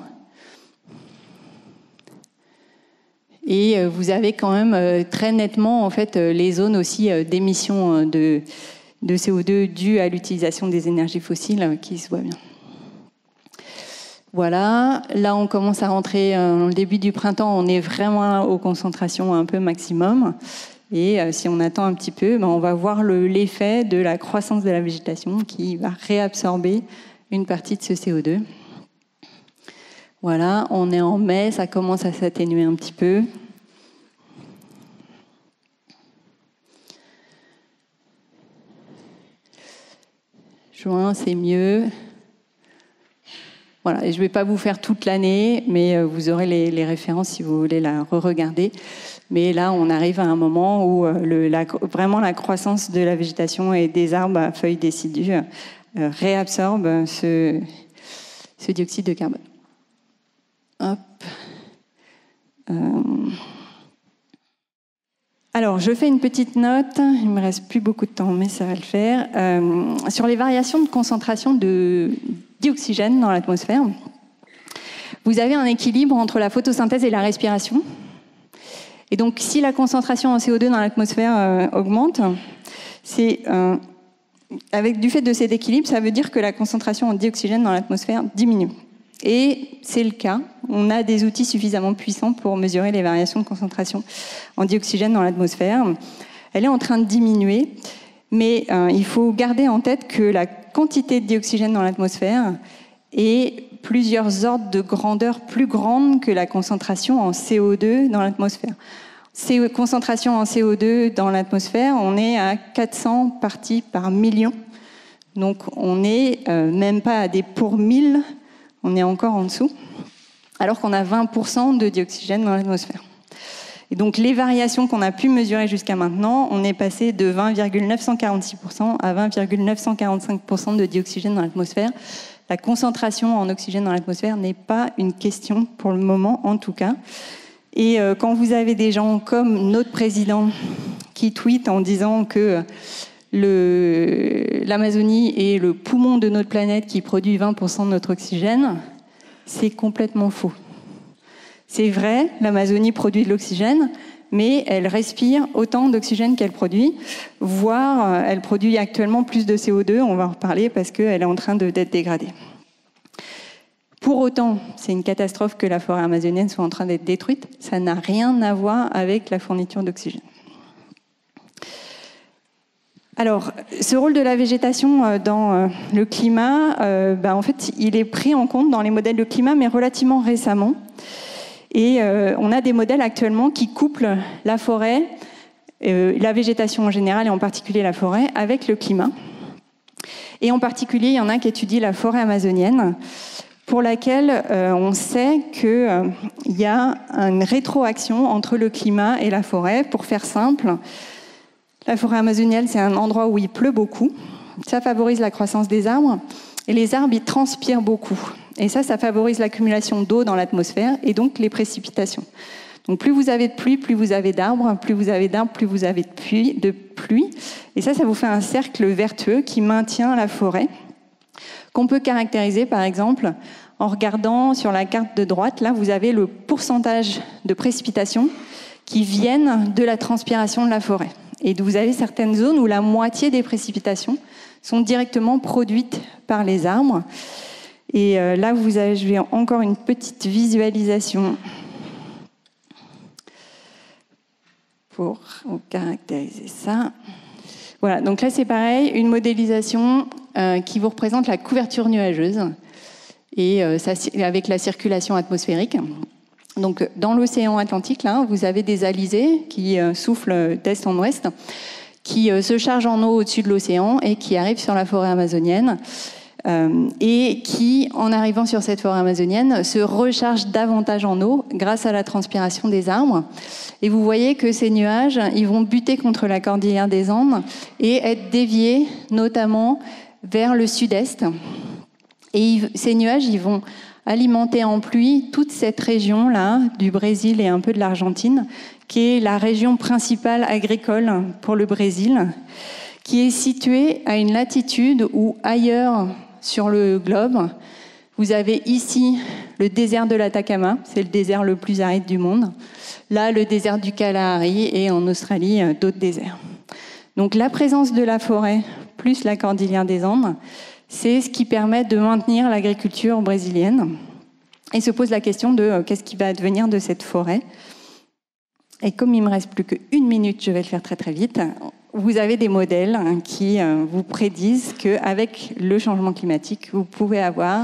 Et euh, vous avez quand même euh, très nettement en fait, euh, les zones aussi euh, d'émissions de, de C O deux dues à l'utilisation des énergies fossiles euh, qui se voient bien. Voilà, là on commence à rentrer dans le début du printemps, on est vraiment aux concentrations un peu maximum. Et euh, si on attend un petit peu, ben, on va voir le, l'effet de la croissance de la végétation qui va réabsorber une partie de ce C O deux. Voilà, on est en mai, ça commence à s'atténuer un petit peu. Juin, c'est mieux. Voilà, et je ne vais pas vous faire toute l'année, mais vous aurez les, les références si vous voulez la re-regarder. Mais là, on arrive à un moment où le, la, vraiment la croissance de la végétation et des arbres à feuilles décidues euh, réabsorbe ce, ce dioxyde de carbone. Hop. Euh... Alors, je fais une petite note. Il ne me reste plus beaucoup de temps, mais ça va le faire. Euh, sur les variations de concentration de dioxygène dans l'atmosphère, vous avez un équilibre entre la photosynthèse et la respiration. Et donc, si la concentration en C O deux dans l'atmosphère euh, augmente, c'est, euh, avec du fait de cet équilibre, ça veut dire que la concentration en dioxygène dans l'atmosphère diminue. Et c'est le cas. On a des outils suffisamment puissants pour mesurer les variations de concentration en dioxygène dans l'atmosphère. Elle est en train de diminuer, mais euh, il faut garder en tête que la quantité de dioxygène dans l'atmosphère est plusieurs ordres de grandeur plus grande que la concentration en C O deux dans l'atmosphère. Ces concentrations en C O deux dans l'atmosphère, on est à quatre cents parties par million. Donc on n'est euh, même pas à des pour mille, on est encore en dessous, alors qu'on a vingt pour cent de dioxygène dans l'atmosphère. Et donc les variations qu'on a pu mesurer jusqu'à maintenant, on est passé de vingt virgule neuf cent quarante-six pour cent à vingt virgule neuf cent quarante-cinq pour cent de dioxygène dans l'atmosphère. La concentration en oxygène dans l'atmosphère n'est pas une question pour le moment, en tout cas. Et euh, quand vous avez des gens comme notre président qui tweetent en disant que le, l'Amazonie est le poumon de notre planète qui produit vingt pour cent de notre oxygène, c'est complètement faux. C'est vrai, l'Amazonie produit de l'oxygène, mais elle respire autant d'oxygène qu'elle produit, voire elle produit actuellement plus de C O deux, on va en reparler, parce qu'elle est en train de, d'être dégradée. Pour autant, c'est une catastrophe que la forêt amazonienne soit en train d'être détruite, ça n'a rien à voir avec la fourniture d'oxygène. Alors, ce rôle de la végétation dans le climat, euh, bah, en fait, il est pris en compte dans les modèles de climat, mais relativement récemment. Et euh, on a des modèles actuellement qui couplent la forêt, euh, la végétation en général et en particulier la forêt, avec le climat. Et en particulier, il y en a qui étudient la forêt amazonienne, pour laquelle euh, on sait qu'il euh, y a une rétroaction entre le climat et la forêt. Pour faire simple, la forêt amazonienne, c'est un endroit où il pleut beaucoup. Ça favorise la croissance des arbres. Et les arbres, ils transpirent beaucoup. Et ça, ça favorise l'accumulation d'eau dans l'atmosphère et donc les précipitations. Donc plus vous avez de pluie, plus vous avez d'arbres. Plus vous avez d'arbres, plus vous avez de pluie, de pluie. Et ça, ça vous fait un cercle vertueux qui maintient la forêt, qu'on peut caractériser, par exemple, en regardant sur la carte de droite. Là, vous avez le pourcentage de précipitations qui viennent de la transpiration de la forêt. Et vous avez certaines zones où la moitié des précipitations sont directement produites par les arbres. Et euh, là, vous avez, je vais encore une petite visualisation pour caractériser ça. Voilà, donc là, c'est pareil, une modélisation euh, qui vous représente la couverture nuageuse et euh, ça, avec la circulation atmosphérique. Donc, dans l'océan Atlantique, là, vous avez des alizés qui euh, soufflent d'est en ouest, qui euh, se chargent en eau au-dessus de l'océan et qui arrivent sur la forêt amazonienne. Euh, et qui, en arrivant sur cette forêt amazonienne, se recharge davantage en eau grâce à la transpiration des arbres. Et vous voyez que ces nuages, ils vont buter contre la cordillère des Andes et être déviés notamment vers le sud-est. Et ils, ces nuages, ils vont alimenter en pluie toute cette région-là du Brésil et un peu de l'Argentine, qui est la région principale agricole pour le Brésil, qui est située à une latitude où ailleurs sur le globe, vous avez ici le désert de l'Atacama, c'est le désert le plus aride du monde. Là, le désert du Kalahari et en Australie, d'autres déserts. Donc la présence de la forêt plus la cordillère des Andes, c'est ce qui permet de maintenir l'agriculture brésilienne. Et se pose la question de euh, qu'est-ce qui va advenir de cette forêt. Et comme il me reste plus qu'une minute, je vais le faire très très vite. Vous avez des modèles qui vous prédisent qu'avec le changement climatique, vous pouvez avoir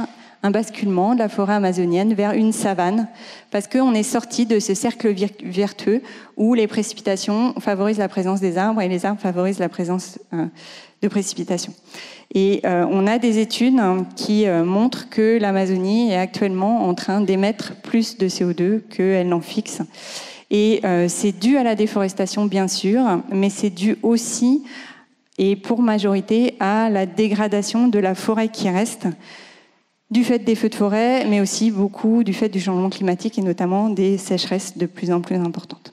un basculement de la forêt amazonienne vers une savane, parce qu'on est sorti de ce cercle vertueux où les précipitations favorisent la présence des arbres et les arbres favorisent la présence euh, de précipitations. Et euh, on a des études qui euh, montrent que l'Amazonie est actuellement en train d'émettre plus de C O deux qu'elle n'en fixe. Et euh, c'est dû à la déforestation, bien sûr, mais c'est dû aussi, et pour majorité, à la dégradation de la forêt qui reste, du fait des feux de forêt, mais aussi beaucoup du fait du changement climatique et notamment des sécheresses de plus en plus importantes.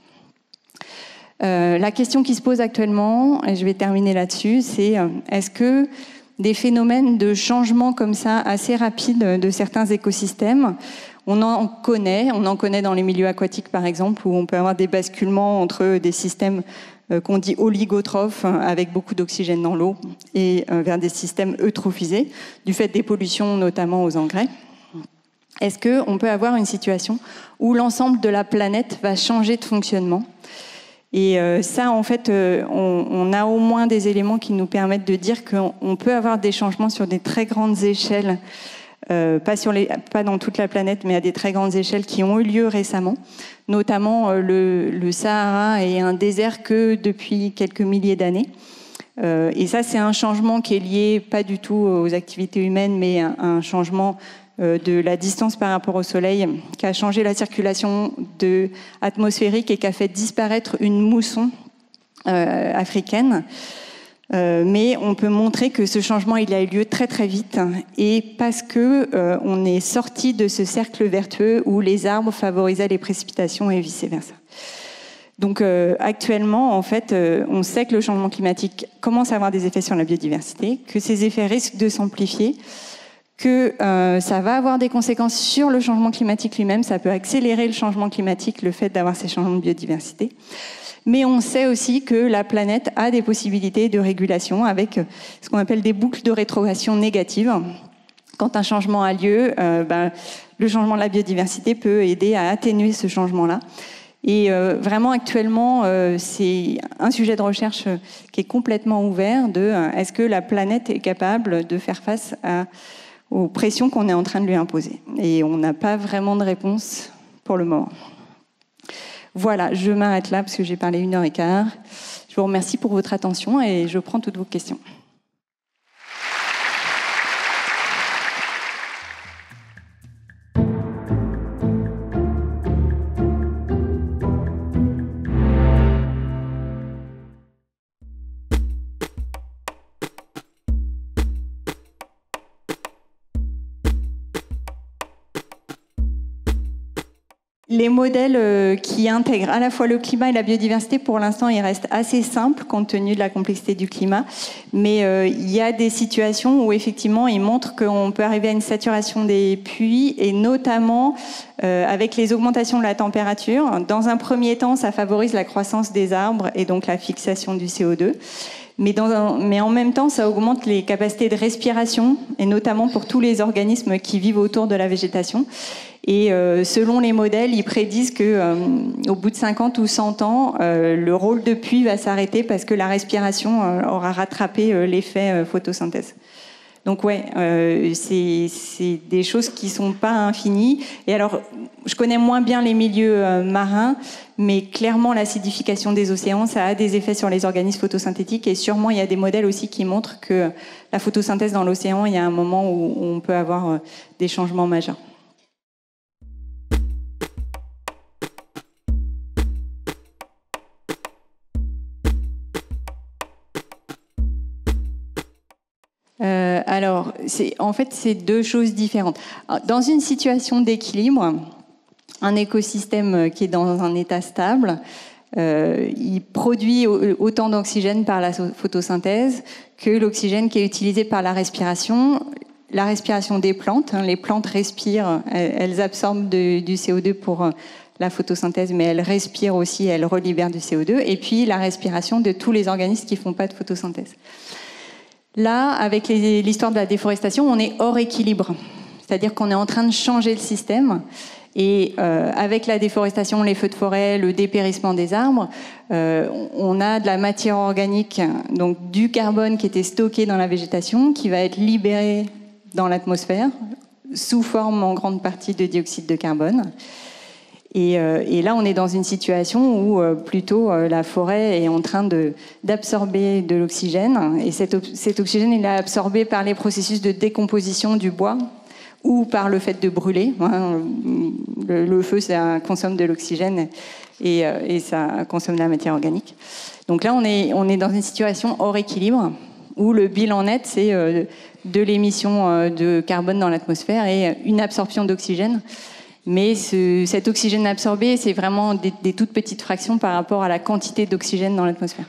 Euh, la question qui se pose actuellement, et je vais terminer là-dessus, c'est euh, est-ce que des phénomènes de changement comme ça assez rapides de certains écosystèmes, on en connaît, on en connaît dans les milieux aquatiques par exemple, où on peut avoir des basculements entre des systèmes euh, qu'on dit oligotrophes, avec beaucoup d'oxygène dans l'eau, et euh, vers des systèmes eutrophisés, du fait des pollutions notamment aux engrais. Est-ce qu'on peut avoir une situation où l'ensemble de la planète va changer de fonctionnement ? Et euh, ça, en fait, euh, on, on a au moins des éléments qui nous permettent de dire qu'on peut avoir des changements sur des très grandes échelles, euh, pas, sur les, pas dans toute la planète, mais à des très grandes échelles qui ont eu lieu récemment. Notamment, euh, le, le Sahara est un désert que depuis quelques milliers d'années. Euh, et ça, c'est un changement qui est lié pas du tout aux activités humaines, mais un, un changement de la distance par rapport au Soleil, qui a changé la circulation de, atmosphérique et qui a fait disparaître une mousson euh, africaine. Euh, mais on peut montrer que ce changement il a eu lieu très très vite, et parce que euh, on est sorti de ce cercle vertueux où les arbres favorisaient les précipitations et vice versa. Donc euh, actuellement, en fait, euh, on sait que le changement climatique commence à avoir des effets sur la biodiversité, que ces effets risquent de s'amplifier, que euh, ça va avoir des conséquences sur le changement climatique lui-même, ça peut accélérer le changement climatique, le fait d'avoir ces changements de biodiversité. Mais on sait aussi que la planète a des possibilités de régulation avec ce qu'on appelle des boucles de rétrogression négatives. Quand un changement a lieu, euh, ben, le changement de la biodiversité peut aider à atténuer ce changement-là. Et euh, vraiment, actuellement, euh, c'est un sujet de recherche qui est complètement ouvert de euh, est-ce que la planète est capable de faire face à aux pressions qu'on est en train de lui imposer. Et on n'a pas vraiment de réponse pour le moment. Voilà, je m'arrête là parce que j'ai parlé une heure et quart. Je vous remercie pour votre attention et je prends toutes vos questions. Les modèles qui intègrent à la fois le climat et la biodiversité, pour l'instant, ils restent assez simples compte tenu de la complexité du climat. Mais euh, il y a des situations où, effectivement, ils montrent qu'on peut arriver à une saturation des puits, et notamment euh, avec les augmentations de la température. Dans un premier temps, ça favorise la croissance des arbres et donc la fixation du C O deux. Mais, dans un, mais en même temps, ça augmente les capacités de respiration, et notamment pour tous les organismes qui vivent autour de la végétation. Et euh, selon les modèles, ils prédisent que euh, au bout de cinquante ou cent ans, euh, le rôle de puits va s'arrêter parce que la respiration euh, aura rattrapé euh, l'effet euh, photosynthèse. Donc ouais, euh, c'est, c'est des choses qui sont pas infinies. Et alors, je connais moins bien les milieux euh, marins, mais clairement l'acidification des océans, ça a des effets sur les organismes photosynthétiques, et sûrement il y a des modèles aussi qui montrent que la photosynthèse dans l'océan, il y a un moment où on peut avoir euh, des changements majeurs. Euh, alors, c'est, en fait, c'est deux choses différentes. Dans une situation d'équilibre, un écosystème qui est dans un état stable, euh, il produit autant d'oxygène par la photosynthèse que l'oxygène qui est utilisé par la respiration. La respiration des plantes, hein, les plantes respirent, elles, elles absorbent de, du C O deux pour la photosynthèse, mais elles respirent aussi, elles relibèrent du C O deux. Et puis la respiration de tous les organismes qui ne font pas de photosynthèse. Là, avec les, l'histoire de la déforestation, on est hors équilibre. C'est-à-dire qu'on est en train de changer le système. Et euh, avec la déforestation, les feux de forêt, le dépérissement des arbres, euh, on a de la matière organique, donc du carbone qui était stocké dans la végétation, qui va être libéré dans l'atmosphère, sous forme en grande partie de dioxyde de carbone. Et, euh, et là, on est dans une situation où euh, plutôt euh, la forêt est en train de, d'absorber de l'oxygène. Et cet, cet oxygène, il est absorbé par les processus de décomposition du bois ou par le fait de brûler. Le, le feu, ça consomme de l'oxygène et, euh, et ça consomme de la matière organique. Donc là, on est, on est dans une situation hors équilibre où le bilan net, c'est euh, de l'émission euh, de carbone dans l'atmosphère et une absorption d'oxygène. Mais ce, cet oxygène absorbé, c'est vraiment des, des toutes petites fractions par rapport à la quantité d'oxygène dans l'atmosphère.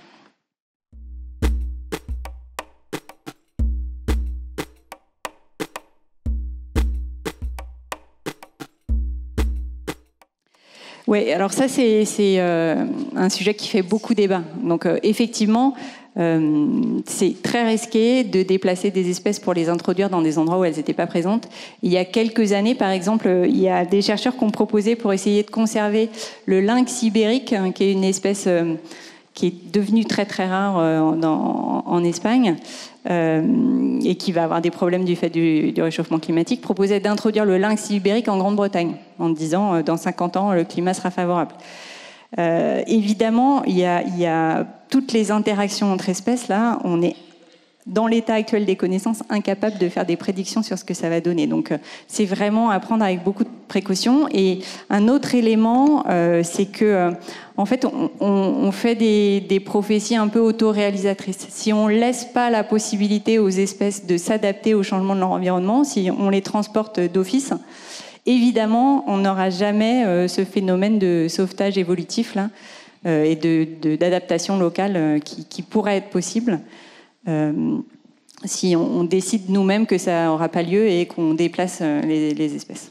Oui, alors ça, c'est, c'est euh, un sujet qui fait beaucoup débat. Donc, euh, effectivement, euh, c'est très risqué de déplacer des espèces pour les introduire dans des endroits où elles n'étaient pas présentes. Il y a quelques années, par exemple, il y a des chercheurs qui ont proposé pour essayer de conserver le lynx ibérique, hein, qui est une espèce euh, qui est devenue très très rare euh, dans, en Espagne, euh, et qui va avoir des problèmes du fait du, du réchauffement climatique, proposait d'introduire le lynx ibérique en Grande-Bretagne, en disant euh, dans cinquante ans, le climat sera favorable. Euh, évidemment, il y a, il y a toutes les interactions entre espèces, là, on est dans l'état actuel des connaissances incapable de faire des prédictions sur ce que ça va donner. Donc, euh, c'est vraiment à prendre avec beaucoup de précautions. Et un autre élément, euh, c'est que, euh, en fait, on, on, on fait des, des prophéties un peu autoréalisatrices. Si on laisse pas la possibilité aux espèces de s'adapter au changement de leur environnement, si on les transporte d'office, évidemment, on n'aura jamais euh, ce phénomène de sauvetage évolutif là, euh, et de, de, d'adaptation locale euh, qui, qui pourrait être possible euh, si on, on décide nous-mêmes que ça n'aura pas lieu et qu'on déplace euh, les, les espèces.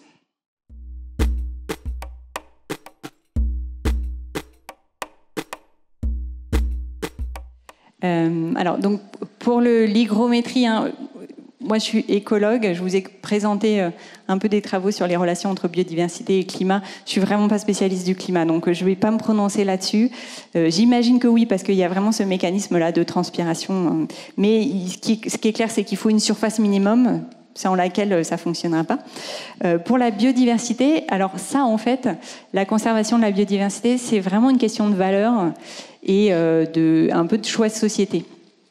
Euh, alors, donc, pour le, l'hygrométrie, hein, moi, je suis écologue. Je vous ai présenté un peu des travaux sur les relations entre biodiversité et climat. Je suis vraiment pas spécialiste du climat, donc je vais pas me prononcer là-dessus. Euh, j'imagine que oui, parce qu'il y a vraiment ce mécanisme-là de transpiration. Mais ce qui, ce qui est clair, c'est qu'il faut une surface minimum, sans laquelle ça fonctionnera pas. Euh, pour la biodiversité, alors ça, en fait, la conservation de la biodiversité, c'est vraiment une question de valeur et euh, de un peu de choix de société.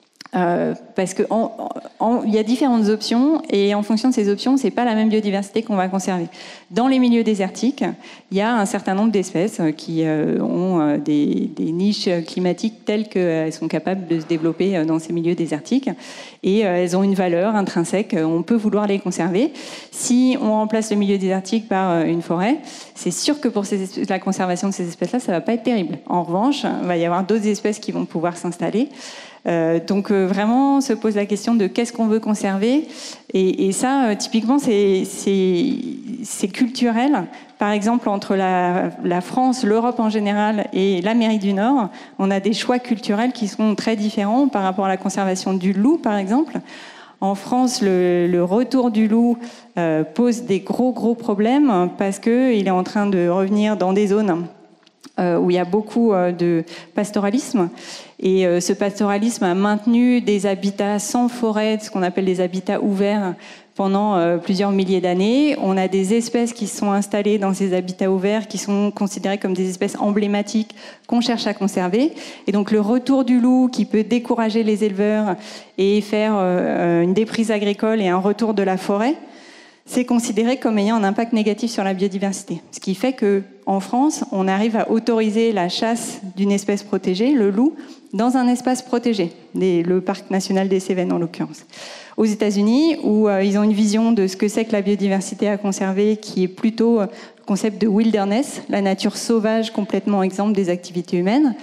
Euh, parce qu'il y a différentes options et en fonction de ces options, c'est pas la même biodiversité qu'on va conserver. Dans les milieux désertiques, il y a un certain nombre d'espèces qui euh, ont euh, des, des niches climatiques telles qu'elles sont capables de se développer euh, dans ces milieux désertiques et euh, elles ont une valeur intrinsèque. On peut vouloir les conserver. Si on remplace le milieu désertique par euh, une forêt, c'est sûr que pour ces espèces, la conservation de ces espèces-là, ça va pas être terrible. En revanche, il va y avoir d'autres espèces qui vont pouvoir s'installer. Euh, donc euh, vraiment se pose la question de qu'est-ce qu'on veut conserver et, et ça euh, typiquement c'est, c'est, c'est culturel. Par exemple entre la, la France, l'Europe en général et l'Amérique du Nord, on a des choix culturels qui sont très différents par rapport à la conservation du loup par exemple. En France, le, le retour du loup euh, pose des gros gros problèmes parce qu'il est en train de revenir dans des zones Euh, où il y a beaucoup euh, de pastoralisme. Et euh, ce pastoralisme a maintenu des habitats sans forêt, ce qu'on appelle des habitats ouverts, pendant euh, plusieurs milliers d'années. On a des espèces qui sont installées dans ces habitats ouverts, qui sont considérées comme des espèces emblématiques qu'on cherche à conserver. Et donc le retour du loup qui peut décourager les éleveurs et faire euh, une déprise agricole et un retour de la forêt, c'est considéré comme ayant un impact négatif sur la biodiversité. Ce qui fait qu'en France, on arrive à autoriser la chasse d'une espèce protégée, le loup, dans un espace protégé, le parc national des Cévennes en l'occurrence. Aux États-Unis, où euh, ils ont une vision de ce que c'est que la biodiversité à conserver, qui est plutôt euh, le concept de wilderness, la nature sauvage complètement exempte des activités humaines.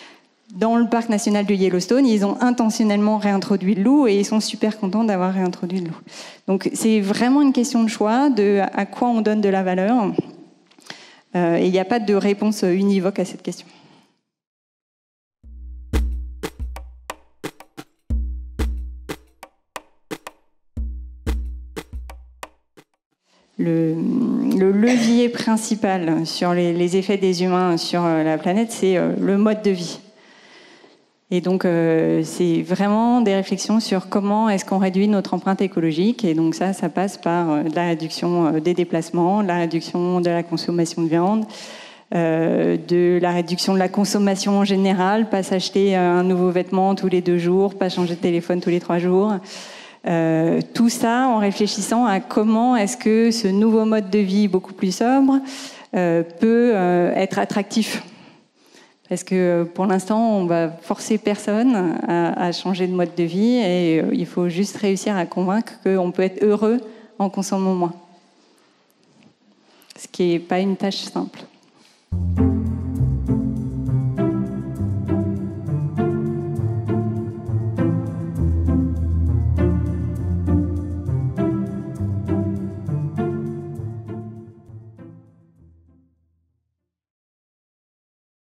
Dans le parc national de Yellowstone, ils ont intentionnellement réintroduit le loup et ils sont super contents d'avoir réintroduit le loup. Donc c'est vraiment une question de choix, de à quoi on donne de la valeur. Euh, et il n'y a pas de réponse univoque à cette question. Le, le levier principal sur les, les effets des humains sur la planète, c'est le mode de vie. Et donc, euh, c'est vraiment des réflexions sur comment est-ce qu'on réduit notre empreinte écologique. Et donc ça, ça passe par euh, la réduction euh, des déplacements, la réduction de la consommation de viande, euh, de la réduction de la consommation en général, pas s'acheter un nouveau vêtement tous les deux jours, pas changer de téléphone tous les trois jours. Euh, tout ça en réfléchissant à comment est-ce que ce nouveau mode de vie beaucoup plus sobre euh, peut euh, être attractif. Parce que pour l'instant, on va forcer personne à, à changer de mode de vie et euh, il faut juste réussir à convaincre qu'on peut être heureux en consommant moins. Ce qui n'est pas une tâche simple.